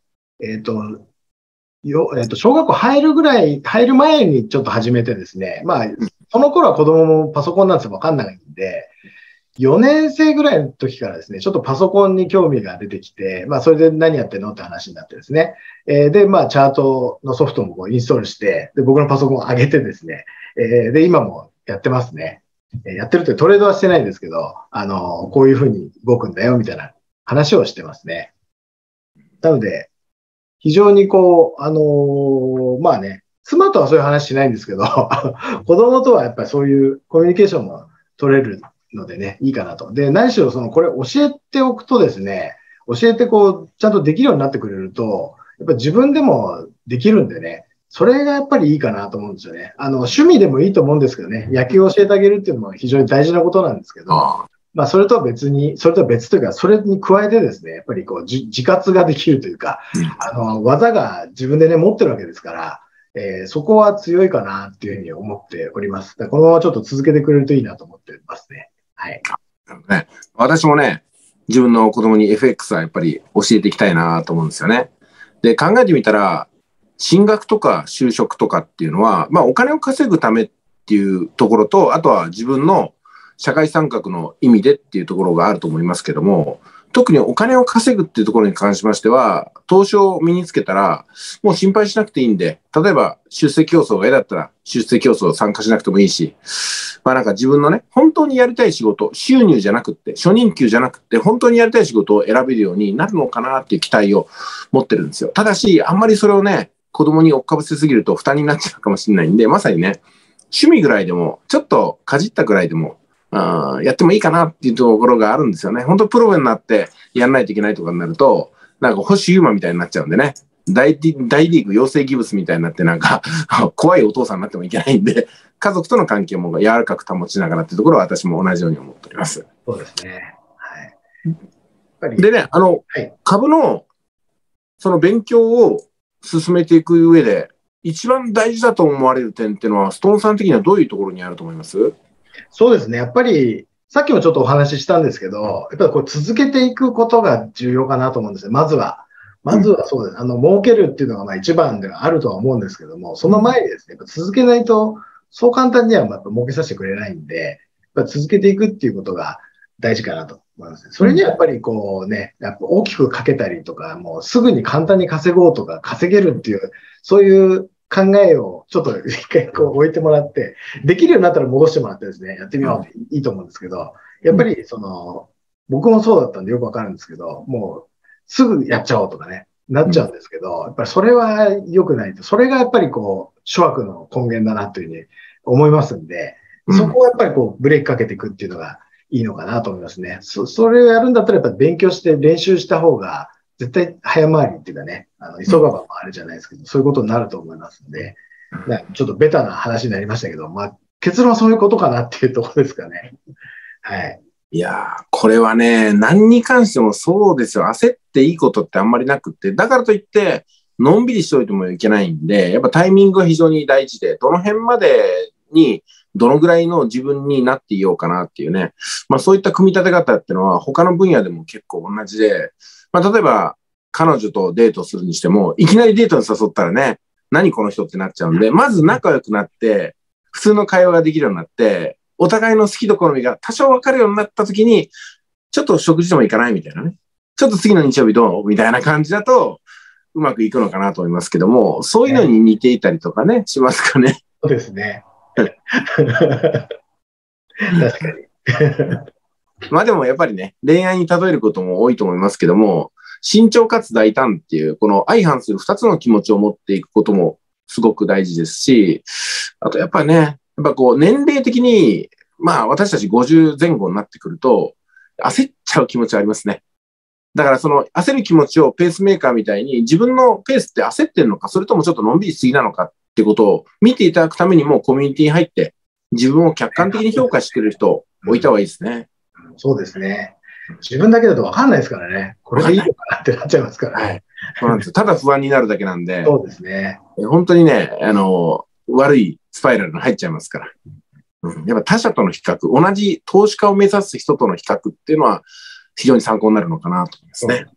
小学校入る前にちょっと始めてですね、その頃は子供もパソコンなんてわかんないんで、4年生ぐらいの時からですね、ちょっとパソコンに興味が出てきて、それで何やってんのって話になってですね。で、チャートのソフトもこうインストールして、で、僕のパソコンを上げてですね、で、今もやってますね。やってるってトレードはしてないんですけど、こういうふうに動くんだよ、みたいな話をしてますね。なので、非常にこう、妻とはそういう話しないんですけど、子供とはやっぱりそういうコミュニケーションも取れるのでね、いいかなと。で、何しろこれ教えておくとですね、教えてこう、ちゃんとできるようになってくれると、やっぱ自分でもできるんでね、それがやっぱりいいかなと思うんですよね。趣味でもいいと思うんですけどね、野球を教えてあげるっていうのも非常に大事なことなんですけど、それとは別というか、それに加えてですね、やっぱりこう、自活ができるというか、技が自分でね、持ってるわけですから、そこは強いかなっていうふうに思っております。このままちょっと続けてくれるといいなと思ってますね。はい。 私もね、自分の子供に FX はやっぱり教えていきたいなと思うんですよね。で、考えてみたら、進学とか就職とかっていうのは、お金を稼ぐためっていうところと、あとは自分の社会参画の意味でっていうところがあると思いますけども、特にお金を稼ぐっていうところに関しましては、投資を身につけたら、もう心配しなくていいんで、例えば出世競争が嫌だったら出世競争参加しなくてもいいし、なんか自分のね、本当にやりたい仕事、収入じゃなくって、初任給じゃなくって、本当にやりたい仕事を選べるようになるのかなっていう期待を持ってるんですよ。ただし、あんまりそれをね、子供に追っかぶせすぎると負担になっちゃうかもしれないんで、まさにね、趣味ぐらいでも、ちょっとかじったぐらいでも、やってもいいかなっていうところがあるんですよね。本当プロになってやんないといけないとかになると、なんか星優馬みたいになっちゃうんでね。大リーグ養成ギブスみたいになってなんか怖いお父さんになってもいけないんで、家族との関係も柔らかく保ちながらっていうところは私も同じように思っております。 そうですね。 はい。でね、株のその勉強を進めていく上で、一番大事だと思われる点っていうのは、ストーンさん的にはどういうところにあると思います？ そうですね。やっぱり、さっきもちょっとお話ししたんですけど、やっぱりこう続けていくことが重要かなと思うんですよ。まずはそうです。儲けるっていうのが一番ではあるとは思うんですけども、その前にですね、やっぱ続けないと、そう簡単にはやっぱ儲けさせてくれないんで、やっぱ続けていくっていうことが大事かなと思います。それにはやっぱりこうね、やっぱ大きくかけたりとか、もうすぐに簡単に稼ごうとか、稼げるっていう、そういう考えをちょっと一回こう置いてもらって、できるようになったら戻してもらってですね、やってみようっていいと思うんですけど、やっぱり僕もそうだったんでよくわかるんですけど、もうすぐやっちゃおうとかね、なっちゃうんですけど、やっぱりそれは良くないと、それがやっぱりこう、諸悪の根源だなというふうに思いますんで、そこをやっぱりこう、ブレーキかけていくっていうのがいいのかなと思いますね。それをやるんだったらやっぱ勉強して練習した方が、絶対早回りっていうかね、急がばもあるじゃないですけど、そういうことになると思いますんで、ちょっとベタな話になりましたけど、結論はそういうことかなっていうところですかね。はい。 いやー、これはね、何に関してもそうですよ。焦っていいことってあんまりなくって、だからといって、のんびりしておいてもいけないんで、やっぱタイミングが非常に大事で、どの辺までに、どのぐらいの自分になっていようかなっていうね。そういった組み立て方っていうのは、他の分野でも結構同じで、例えば、彼女とデートするにしても、いきなりデートに誘ったらね、何この人ってなっちゃうんで、まず仲良くなって、普通の会話ができるようになって、お互いの好きと好みが多少分かるようになった時に、ちょっと食事でも行かないみたいなね。ちょっと次の日曜日どうみたいな感じだと、うまくいくのかなと思いますけども、そういうのに似ていたりとかね、しますかね。 そうですね。確かに。 でもやっぱりね、恋愛に例えることも多いと思いますけども、慎重かつ大胆っていう、この相反する2つの気持ちを持っていくこともすごく大事ですし、あとやっぱりね、やっぱこう年齢的に、私たち50前後になってくると、焦っちゃう気持ちはありますね。だからその焦る気持ちをペースメーカーみたいに自分のペースって焦ってるのか、それともちょっとのんびりしすぎなのかってことを見ていただくためにもコミュニティに入って自分を客観的に評価してくれる人を置いた方がいいですね。 そうですね。自分だけだと分かんないですからね。これでいいのかなってなっちゃいますからね。 はい。そうなんですよ。ただ不安になるだけなんで。 そうですね。 本当にね、悪いスパイラルに入っちゃいますから。やっぱ他者との比較、同じ投資家を目指す人との比較っていうのは非常に参考になるのかなと思いますね。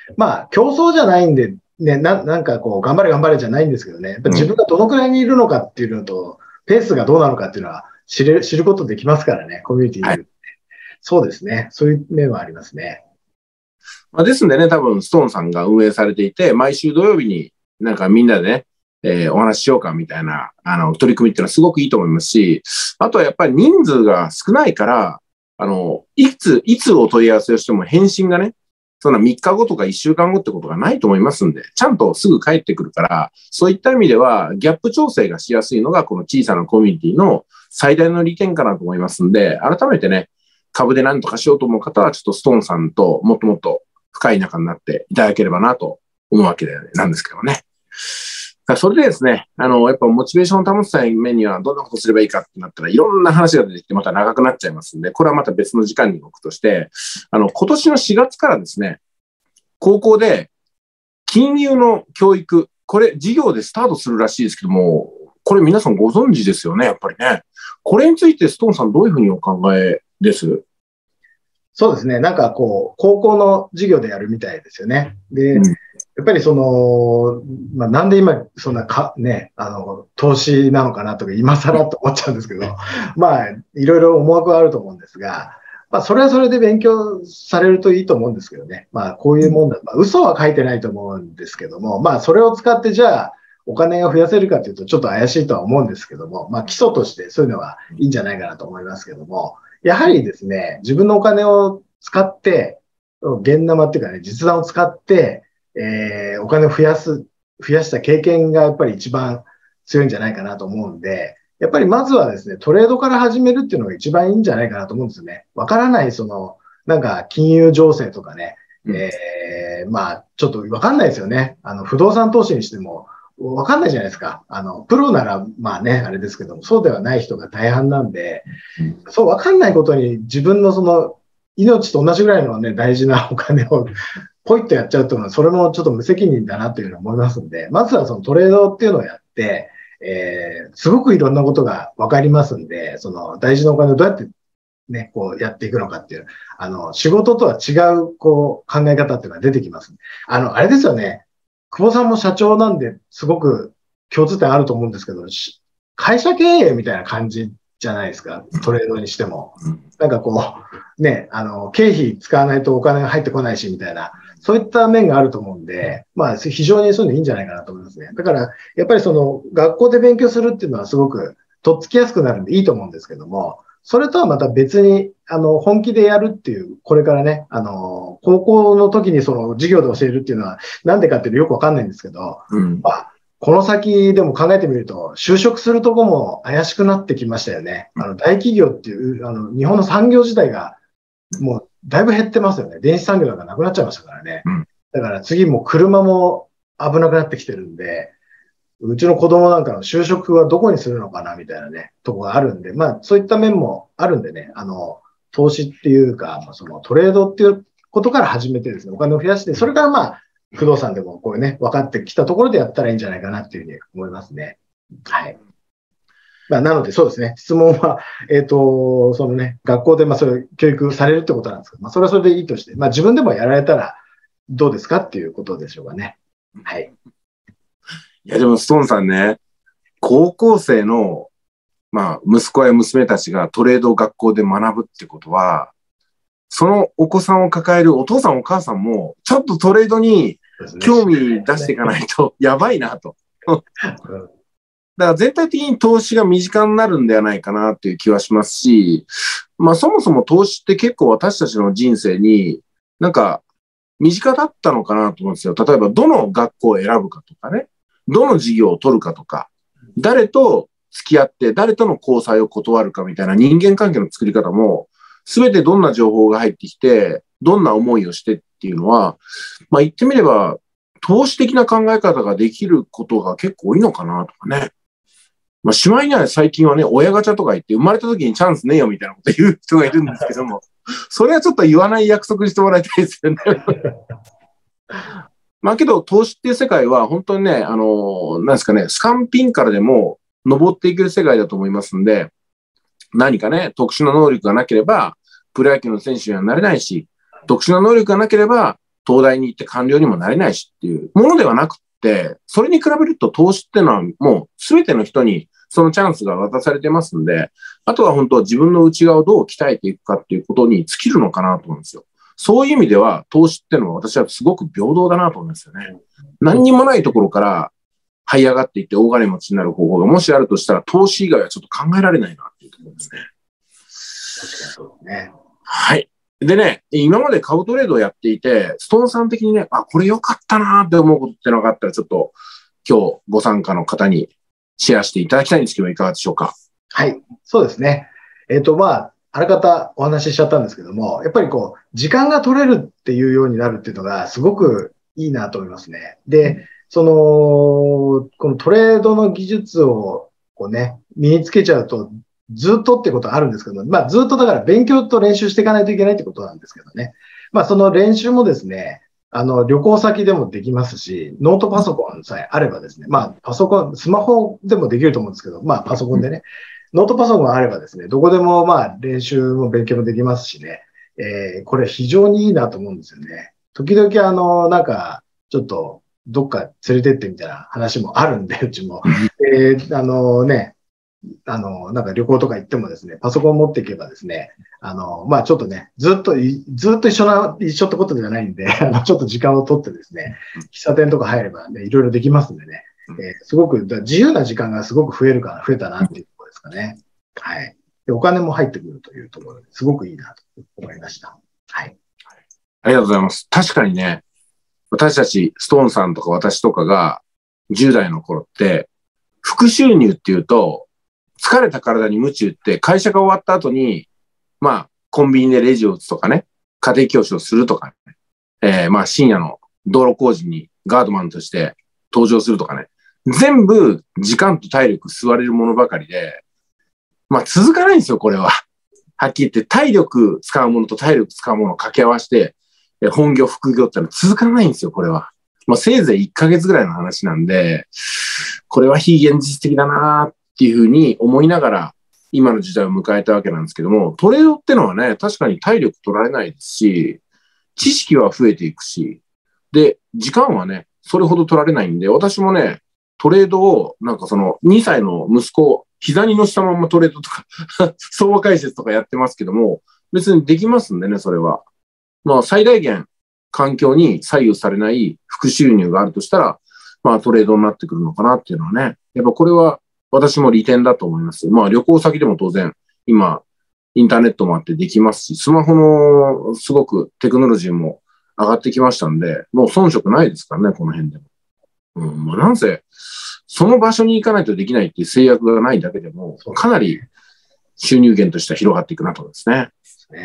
まあ、競争じゃないんで、ね、なんかこう、頑張れ頑張れじゃないんですけどね、やっぱ自分がどのくらいにいるのかっていうのと、ペースがどうなのかっていうのは知ることできますからね、コミュニティにいる。そうですね。そういう面はありますね。 まあ、ですんでね、多分、ストーンさんが運営されていて、毎週土曜日になんかみんなでね、お話ししようかみたいな、取り組みっていうのはすごくいいと思いますし、あとはやっぱり人数が少ないから、いつお問い合わせをしても返信がね、そんな3日後とか1週間後ってことがないと思いますんで、ちゃんとすぐ帰ってくるから、そういった意味では、ギャップ調整がしやすいのが、この小さなコミュニティの最大の利点かなと思いますんで、改めてね、株で何とかしようと思う方は、ちょっとストーンさんともっともっと深い仲になっていただければなと思うわけなんですけどね。それでですね、やっぱモチベーションを保つためにはどんなことすればいいかってなったらいろんな話が出てきてまた長くなっちゃいますんで、これはまた別の時間に置くとして、今年の4月からですね、高校で金融の教育、これ授業でスタートするらしいですけども、これ皆さんご存知ですよね、やっぱりね。これについてストーンさんどういうふうにお考えです？ そうですね。なんかこう、高校の授業でやるみたいですよね。で、やっぱりまあ、なんで今、そんなね、投資なのかなとか、今更と思っちゃうんですけど、まあ、いろいろ思惑はあると思うんですが、まあ、それはそれで勉強されるといいと思うんですけどね。まあ、こういうもんだ。まあ、嘘は書いてないと思うんですけども、まあ、それを使ってじゃあ、お金を増やせるかというと、ちょっと怪しいとは思うんですけども、まあ、基礎としてそういうのはいいんじゃないかなと思いますけども、やはりですね、自分のお金を使って、現生っていうかね、実弾を使って、お金を増やした経験がやっぱり一番強いんじゃないかなと思うんで、やっぱりまずはですね、トレードから始めるっていうのが一番いいんじゃないかなと思うんですよね。わからない、なんか金融情勢とかね、まあ、ちょっとわかんないですよね。不動産投資にしても、わかんないじゃないですか。プロなら、まあね、あれですけども、そうではない人が大半なんで、そうわかんないことに自分の命と同じぐらいのね、大事なお金をポイッとやっちゃうというのは、それもちょっと無責任だなというふうに思いますんで、まずはそのトレードっていうのをやって、すごくいろんなことがわかりますんで、大事なお金をどうやってね、こうやっていくのかっていう、仕事とは違う、こう、考え方っていうのが出てきます。あれですよね。久保さんも社長なんで、すごく共通点あると思うんですけど、会社経営みたいな感じじゃないですか。トレードにしても。なんかこう、ね、経費使わないとお金が入ってこないし、みたいな、そういった面があると思うんで、まあ、非常にそういうのいいんじゃないかなと思いますね。だから、やっぱり学校で勉強するっていうのはすごく、とっつきやすくなるんでいいと思うんですけども、それとはまた別に、本気でやるっていう、これからね、高校の時に授業で教えるっていうのは、なんでかっていうのよくわかんないんですけど、まあ、この先でも考えてみると、就職するとこも怪しくなってきましたよね。大企業っていう、日本の産業自体が、もう、だいぶ減ってますよね。電子産業なんかなくなっちゃいましたからね。だから次も車も危なくなってきてるんで、うちの子供なんかの就職はどこにするのかなみたいなね、とこがあるんで、まあそういった面もあるんでね、投資っていうか、トレードっていうことから始めてですね、お金を増やして、それからまあ、不動産でもこういうね、分かってきたところでやったらいいんじゃないかなっていうふうに思いますね。はい。まあ、なのでそうですね、質問は、学校でまあそれ教育されるってことなんですけど、まあそれはそれでいいとして、まあ自分でもやられたらどうですかっていうことでしょうかね。はい。 いや、でもストーンさんね、高校生の、まあ、息子や娘たちがトレードを学校で学ぶってことは、そのお子さんを抱えるお父さんお母さんも、ちょっとトレードに興味出していかないとやばいなと。だから全体的に投資が身近になるんではないかなっていう気はしますし、まあそもそも投資って結構私たちの人生になんか身近だったのかなと思うんですよ。例えばどの学校を選ぶかとかね。どの授業を取るかとか、誰と付き合って誰との交際を断るかみたいな人間関係の作り方も、すべてどんな情報が入ってきて、どんな思いをしてっていうのは、まあ言ってみれば、投資的な考え方ができることが結構多いのかなとかね。まあしまいには最近はね、親ガチャとか言って生まれた時にチャンスねえよみたいなこと言う人がいるんですけども、それはちょっと言わない約束してもらいたいですよね。まあけど、投資っていう世界は本当にね、なんですかね、スカンピンからでも登っていける世界だと思いますんで、何かね、特殊な能力がなければ、プロ野球の選手にはなれないし、特殊な能力がなければ、 東大に行って官僚にもなれないしっていうものではなくて、それに比べると投資っていうのはもう全ての人にそのチャンスが渡されてますんで、あとは本当自分の内側をどう鍛えていくかっていうことに尽きるのかなと思うんですよ。そういう意味では投資っていうのは私はすごく平等だなと思いますよね。何にもないところから這い上がっていって大金持ちになる方法がもしあるとしたら、投資以外はちょっと考えられないなっていうところですね。 確かにそうですね。 はい。でね、今まで株トレードをやっていて、ストーンさん的にね、これ良かったなって思うことってのがあったら、ちょっと今日ご参加の方にシェアしていただきたいんですけど、いかがでしょうか。 はい。そうですね。あらかたお話ししちゃったんですけども、やっぱり時間が取れるっていうようになるっていうのがすごくいいなと思いますね。で、このトレードの技術を身につけちゃうと、ずっとってことはあるんですけど、ずっとだから勉強と練習していかないといけないってことなんですけどね。その練習もですね、旅行先でもできますし、ノートパソコンさえあればですね、パソコン、スマホでもできると思うんですけど、パソコンでね、ノートパソコンがあればですね、どこでも練習も勉強もできますしね、これ非常にいいなと思うんですよね。時々ちょっとどっか連れてってみたいな話もあるんで、うちも。旅行とか行ってもですね、パソコン持っていけばですね、ちょっとね、ずっと一緒ってことじゃないんで、ちょっと時間を取ってですね、喫茶店とか入ればね、いろいろできますんでね、すごく自由な時間がすごく増えたなっていうところですかね。はい。で、お金も入ってくるというところですごくいいなと思いました。はい。 ありがとうございます。確かにね、私たち、ストーンさんとか私とかが10代の頃って、副収入っていうと、疲れた体に鞭打って、会社が終わった後に、コンビニでレジを打つとかね、家庭教師をするとかね、深夜の道路工事にガードマンとして登場するとかね、全部時間と体力吸われるものばかりで、続かないんですよ、これは。はっきり言って、体力使うものと体力使うものを掛け合わせて、本業、副業ってのは続かないんですよ、これは。せいぜい1ヶ月ぐらいの話なんで、これは非現実的だなっていうふうに思いながら、今の時代を迎えたわけなんですけども、トレードってのはね、確かに体力取られないですし、知識は増えていくし、で、時間はね、それほど取られないんで、私もね、トレードを、2歳の息子、膝に乗せたままトレードとか、相場解説とかやってますけども、別にできますんでね、それは。最大限、環境に左右されない副収入があるとしたら、トレードになってくるのかなっていうのはね、やっぱこれは私も利点だと思います。旅行先でも当然、今、インターネットもあってできますし、スマホのすごくテクノロジーも上がってきましたんで、もう遜色ないですからね、この辺でも。なんせ、その場所に行かないとできないっていう制約がないだけでも、かなり収入源としては広がっていくなと思いますね。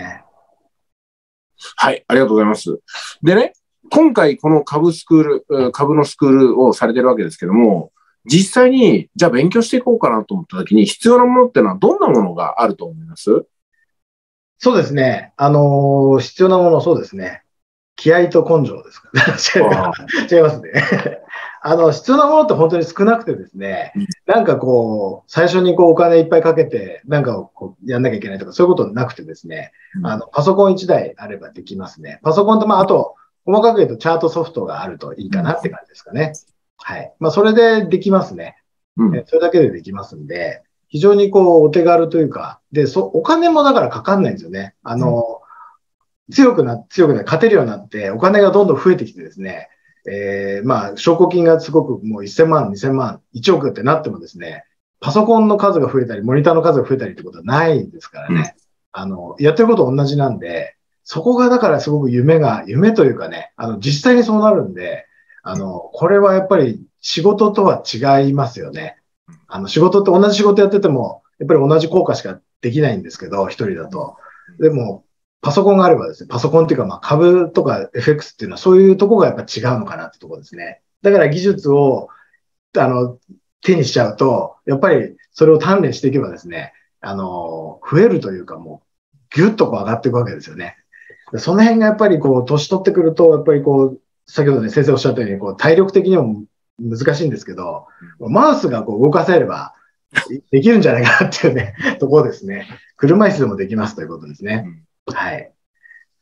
はい、ありがとうございます。でね、今回この株のスクールをされてるわけですけども、実際に、じゃあ勉強していこうかなと思ったときに必要なものってのはどんなものがあると思います？ そうですね。必要なもの、そうですね。気合と根性ですかね。違いますね。必要なものって本当に少なくてですね、最初にお金いっぱいかけて、やんなきゃいけないとか、そういうことなくてですね、パソコン1台あればできますね。パソコンと、あと、細かく言うとチャートソフトがあるといいかなって感じですかね。はい。それでできますね。それだけでできますんで、非常にお手軽というか、で、お金もだからかかんないんですよね。強く勝てるようになって、お金がどんどん増えてきてですね、証拠金がすごくもう1000万、2000万、1億ってなってもですね、パソコンの数が増えたり、モニターの数が増えたりってことはないですからね。やってること同じなんで、そこがだからすごく夢というかね、実際にそうなるんで、これはやっぱり仕事とは違いますよね。仕事って同じ仕事やってても、やっぱり同じ効果しかできないんですけど、一人だと。でも、パソコンがあればですね、パソコンっていうか株とか FX っていうのはそういうところがやっぱ違うのかなってところですね。だから技術を、手にしちゃうと、やっぱりそれを鍛錬していけばですね、増えるというかもう、ぎゅっと上がっていくわけですよね。その辺がやっぱり年取ってくると、やっぱり先ほどね、先生おっしゃったように、体力的にも難しいんですけど、マウスが動かせればできるんじゃないかなっていうね、ところですね。車椅子でもできますということですね。はい。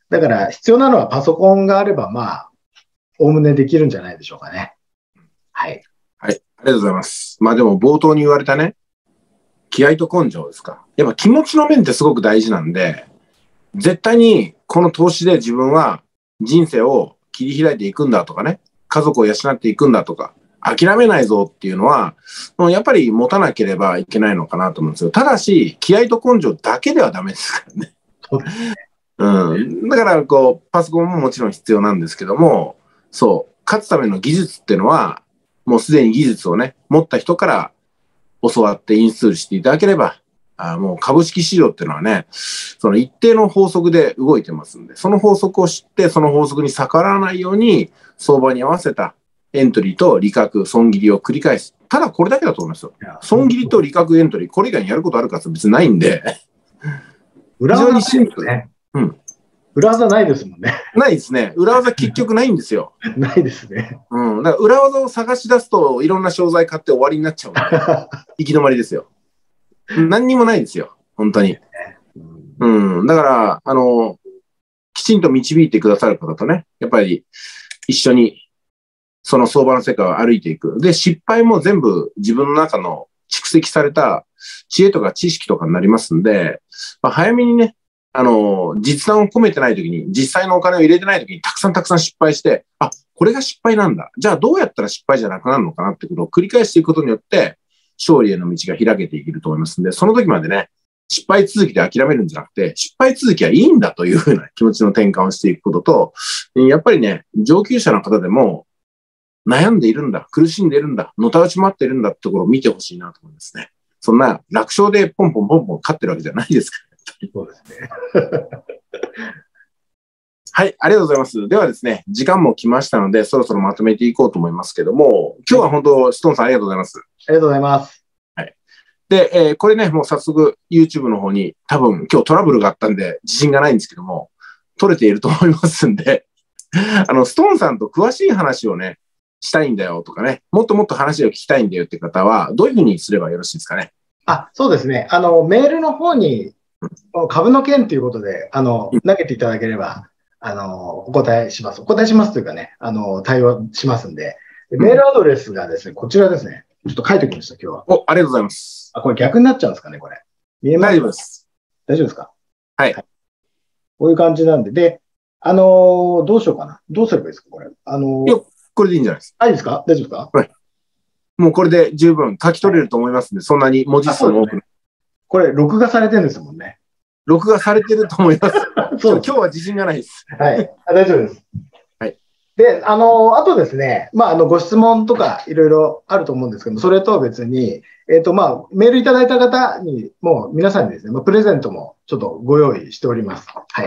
だから必要なのはパソコンがあれば、まあ、おおむねできるんじゃないでしょうかね。はい。 はい。ありがとうございます。まあでも冒頭に言われたね、気合と根性ですか。やっぱ気持ちの面ってすごく大事なんで、絶対にこの投資で自分は人生を切り開いていくんだとかね、家族を養っていくんだとか、諦めないぞっていうのは、やっぱり持たなければいけないのかなと思うんですよ。ただし、気合と根性だけではダメですからね。 そうですね。 うん。だから、こう、パソコンももちろん必要なんですけども、そう、勝つための技術っていうのは、もうすでに技術をね、持った人から教わってインストールしていただければ、もう株式市場っていうのはね、その一定の法則で動いてますんで、その法則を知って、その法則に逆らわないように、相場に合わせたエントリーと利確、損切りを繰り返す。ただこれだけだと思いますよ。損切りと利確エントリー、これ以外にやることあるかって別にないんで、非常にシンプル。 ね。 うん。 裏技ないですもんね。 ないですね。裏技結局ないんですよ。 ないですね。 うん。だから裏技を探し出すと、いろんな商材買って終わりになっちゃうんで、行き止まりですよ。何にもないですよ。本当に。うん。だから、きちんと導いてくださる方とね、やっぱり一緒にその相場の世界を歩いていく。で、失敗も全部自分の中の蓄積された知恵とか知識とかになりますんで、まあ、早めにね、実弾を込めてないときに、実際のお金を入れてないときにたくさん失敗して、あ、これが失敗なんだ。じゃあどうやったら失敗じゃなくなるのかなってことを繰り返していくことによって、勝利への道が開けていけると思いますんで、その時までね、失敗続きで諦めるんじゃなくて、失敗続きはいいんだというふうな気持ちの転換をしていくことと、やっぱりね、上級者の方でも悩んでいるんだ、苦しんでいるんだ、のたうち回っているんだってところを見てほしいなと思いますね。そんな楽勝でポンポンポンポン勝ってるわけじゃないですから。 そうですね。 はい、ありがとうございます。ではですね、時間も来ましたので、そろそろまとめていこうと思いますけども、今日は本当、ストーンさんありがとうございます。 ありがとうございます。 はい。で、これね、もう早速 YouTube の方に多分今日トラブルがあったんで自信がないんですけども、撮れていると思いますんで、ストーンさんと詳しい話をね、したいんだよとかね、もっともっと話を聞きたいんだよって方は、どういうふうにすればよろしいですかね。 そうですね。メールの方に、株の件ということで、投げていただければ、お答えします。お答えしますというかね、対応しますんで、メールアドレスがですね、こちらですね。ちょっと書いておきました、今日は。 ありがとうございます。 これ逆になっちゃうんですかね、これ。見えます？ 大丈夫です。 大丈夫ですか？ はい。 こういう感じなんで、で、どうしようかな。どうすればいいですか、これ。 いや、これでいいんじゃないですか。 いいですか？大丈夫ですか？ はい。もうこれで十分書き取れると思いますんで、そんなに文字数も多く、 これ、録画されてるんですもんね。 録画されてると思います。そう、今日は自信がないです。 はい。大丈夫です。 はい。 で、あとですね、ご質問とかいろいろあると思うんですけども、それとは別に、メールいただいた方に、もう皆さんにですね、プレゼントもちょっとご用意しております。はい。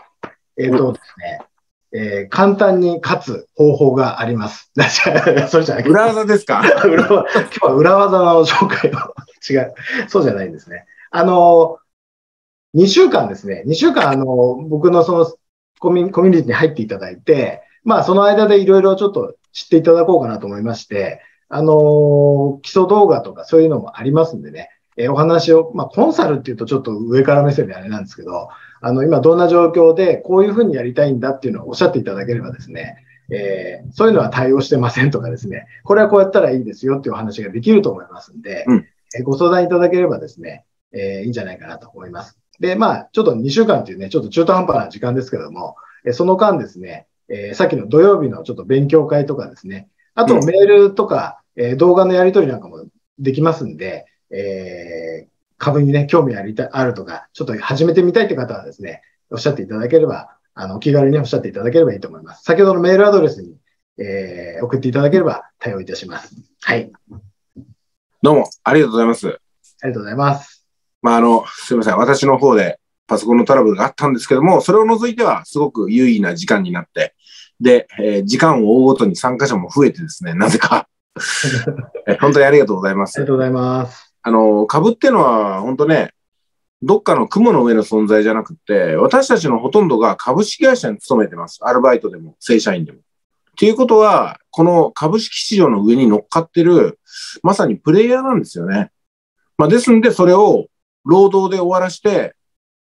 ですね、簡単に勝つ方法があります。それじゃない。 裏技ですか？ 今日は裏技の紹介を。違う。そうじゃないんですね。2週間ですね。2週間、僕のそのコミュニティに入っていただいて、その間でいろいろちょっと知っていただこうかなと思いまして、基礎動画とかそういうのもありますんでね、お話を、コンサルっていうとちょっと上から目線であれなんですけど、今どんな状況でこういうふうにやりたいんだっていうのをおっしゃっていただければですね、そういうのは対応してませんとかですね、これはこうやったらいいですよっていうお話ができると思いますんで、ご相談いただければですね、いいんじゃないかなと思います。で、ちょっと2週間っていうね、ちょっと中途半端な時間ですけども、その間ですね、さっきの土曜日のちょっと勉強会とかですね、あとメールとか、動画のやり取りなんかもできますんで、株にね、興味あるとか、ちょっと始めてみたいって方はですね、おっしゃっていただければ、お気軽におっしゃっていただければいいと思います。先ほどのメールアドレスに、送っていただければ対応いたします。はい。 どうも、ありがとうございます。 ありがとうございます。 すいません。私の方でパソコンのトラブルがあったんですけども、それを除いてはすごく有意義な時間になって、で、時間を追うごとに参加者も増えてですね、なぜか。本当にありがとうございます。 ありがとうございます。 株ってのは本当ね、どっかの雲の上の存在じゃなくて、私たちのほとんどが株式会社に勤めてます。アルバイトでも、正社員でも。っていうことは、この株式市場の上に乗っかってる、まさにプレイヤーなんですよね。ですんで、それを労働で終わらして、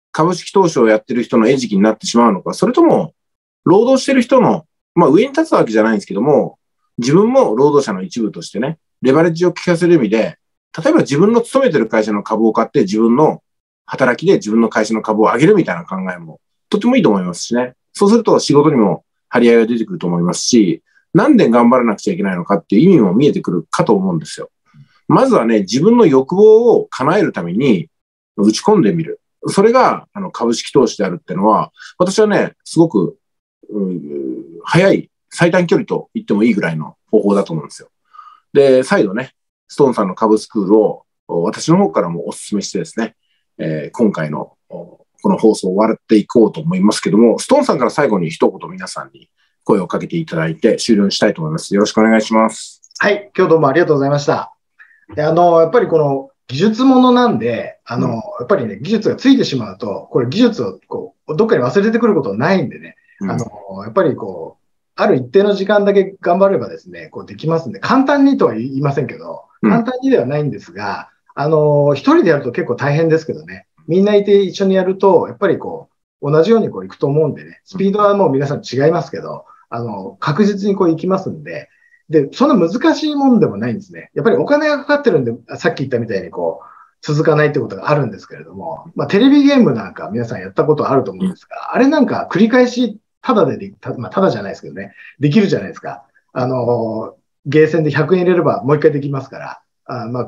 株式投資をやってる人の餌食になってしまうのか、それとも、労働してる人の、上に立つわけじゃないんですけども、自分も労働者の一部としてね、レバレッジを効かせる意味で、例えば自分の勤めてる会社の株を買って自分の働きで自分の会社の株を上げるみたいな考えもとてもいいと思いますしね。そうすると仕事にも張り合いが出てくると思いますし、なんで頑張らなくちゃいけないのかっていう意味も見えてくるかと思うんですよ。まずはね、自分の欲望を叶えるために打ち込んでみる。それが株式投資であるっていうのは、私はね、すごく、早い最短距離と言ってもいいぐらいの方法だと思うんですよ。で、再度ね、ストーンさんの株スクールを私の方からもお勧めしてですね、今回のこの放送を終わっていこうと思いますけども、ストーンさんから最後に一言皆さんに声をかけていただいて終了にしたいと思います。よろしくお願いします。 はい、今日どうもありがとうございました。でやっぱりこの技術ものなんで、やっぱりね、技術がついてしまうと、これ技術をどっかに忘れてくることないんでね、やっぱりある一定の時間だけ頑張ればですね、できますんで、簡単にとは言いませんけど、簡単にではないんですが、一人でやると結構大変ですけどね、みんないて一緒にやると、やっぱり同じようにいくと思うんでね、スピードはもう皆さん違いますけど、確実にいきますんで、で、そんな難しいもんでもないんですね。やっぱりお金がかかってるんで、さっき言ったみたいに続かないってことがあるんですけれども、テレビゲームなんか皆さんやったことあると思うんですが、あれなんか繰り返しただじゃないですけどね、できるじゃないですか。ゲーセンで100円入れればもう一回できますから、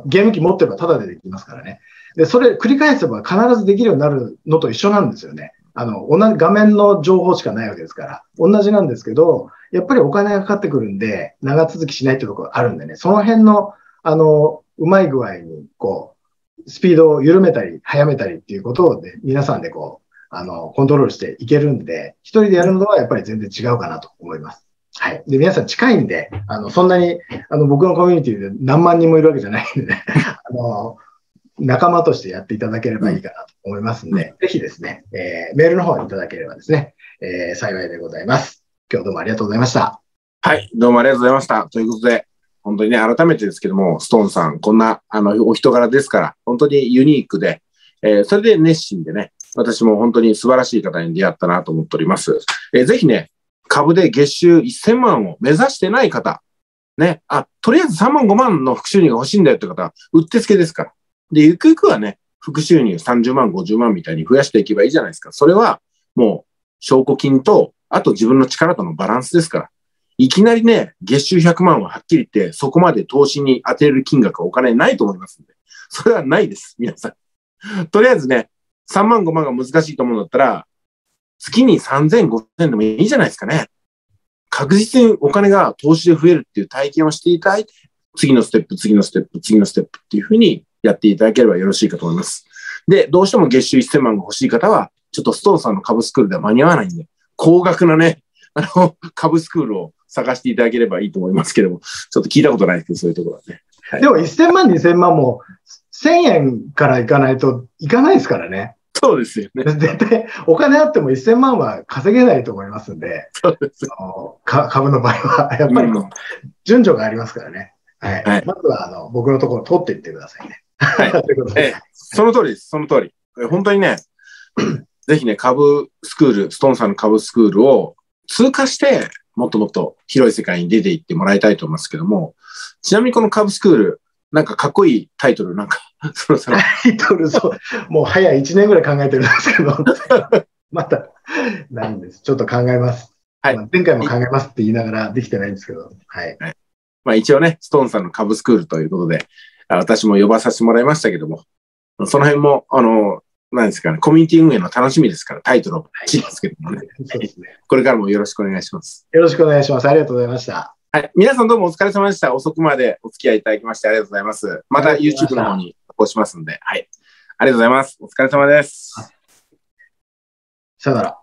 ゲーム機持ってればただでできますからね。で、それ繰り返せば必ずできるようになるのと一緒なんですよね。同じ画面の情報しかないわけですから、同じなんですけど、やっぱりお金がかかってくるんで、長続きしないってところがあるんでね、その辺の、うまい具合に、スピードを緩めたり、早めたりっていうことをね、皆さんでコントロールしていけるんで、一人でやるのはやっぱり全然違うかなと思います。はい。で、皆さん近いんで、そんなに、僕のコミュニティで何万人もいるわけじゃないんでね、仲間としてやっていただければいいかなと思いますんで、ぜひですね、メールの方にいただければですね、幸いでございます。今日どうもありがとうございました。 はい、どうもありがとうございました。ということで、本当にね、改めてですけども、ストーンさん、こんな、お人柄ですから、本当にユニークで、それで熱心でね、私も本当に素晴らしい方に出会ったなと思っております。ぜひね、株で月収1000万を目指してない方、ね、とりあえず3万5万の副収入が欲しいんだよって方、うってつけですから。で、ゆくゆくはね、副収入30万、50万みたいに増やしていけばいいじゃないですか。それは、もう、証拠金と、あと自分の力とのバランスですから。いきなりね、月収100万ははっきり言って、そこまで投資に当てれる金額はお金ないと思いますんで。それはないです、皆さん。とりあえずね、3万5万が難しいと思うんだったら、月に3000、5000でもいいじゃないですかね。確実にお金が投資で増えるっていう体験をしていただいて、次のステップ、次のステップ、次のステップっていうふうにやっていただければよろしいかと思います。で、どうしても月収1000万が欲しい方は、ちょっとストーンさんの株スクールでは間に合わないんで、高額なね、株スクールを探していただければいいと思いますけども、ちょっと聞いたことないですけど、そういうところはね。 はい、でも1000万、2000万も1000円からいかないといかないですからね。 そうですよね。 絶対お金あっても1000万は稼げないと思いますんで、 そうです株の場合は、やっぱり順序がありますからね。はい。はい、まずは僕のところを取っていってくださいね。 はい。その通りです。その通り。本当にね、ぜひね、株スクール、ストーンさんの株スクールを通過して、もっともっと広い世界に出ていってもらいたいと思いますけども、ちなみにこの株スクール、なんかかっこいいタイトル、なんか、そろそろ。 タイトル、そう、もう早1年ぐらい考えてるんですけど、また、ないんです。ちょっと考えます。はい。前回も考えますって言いながらできてないんですけど、はい。 まあ一応ね、ストーンさんの株スクールということで、私も呼ばさせてもらいましたけども、その辺も、何ですかね、コミュニティ運営の楽しみですから、タイトルをしますけどもね。そうですね。これからもよろしくお願いします。 よろしくお願いします。ありがとうございました。 はい。皆さんどうもお疲れ様でした。遅くまでお付き合いいただきましてありがとうございます。また YouTube の方に投稿しますんで、はい。ありがとうございます。お疲れ様です。 さよなら。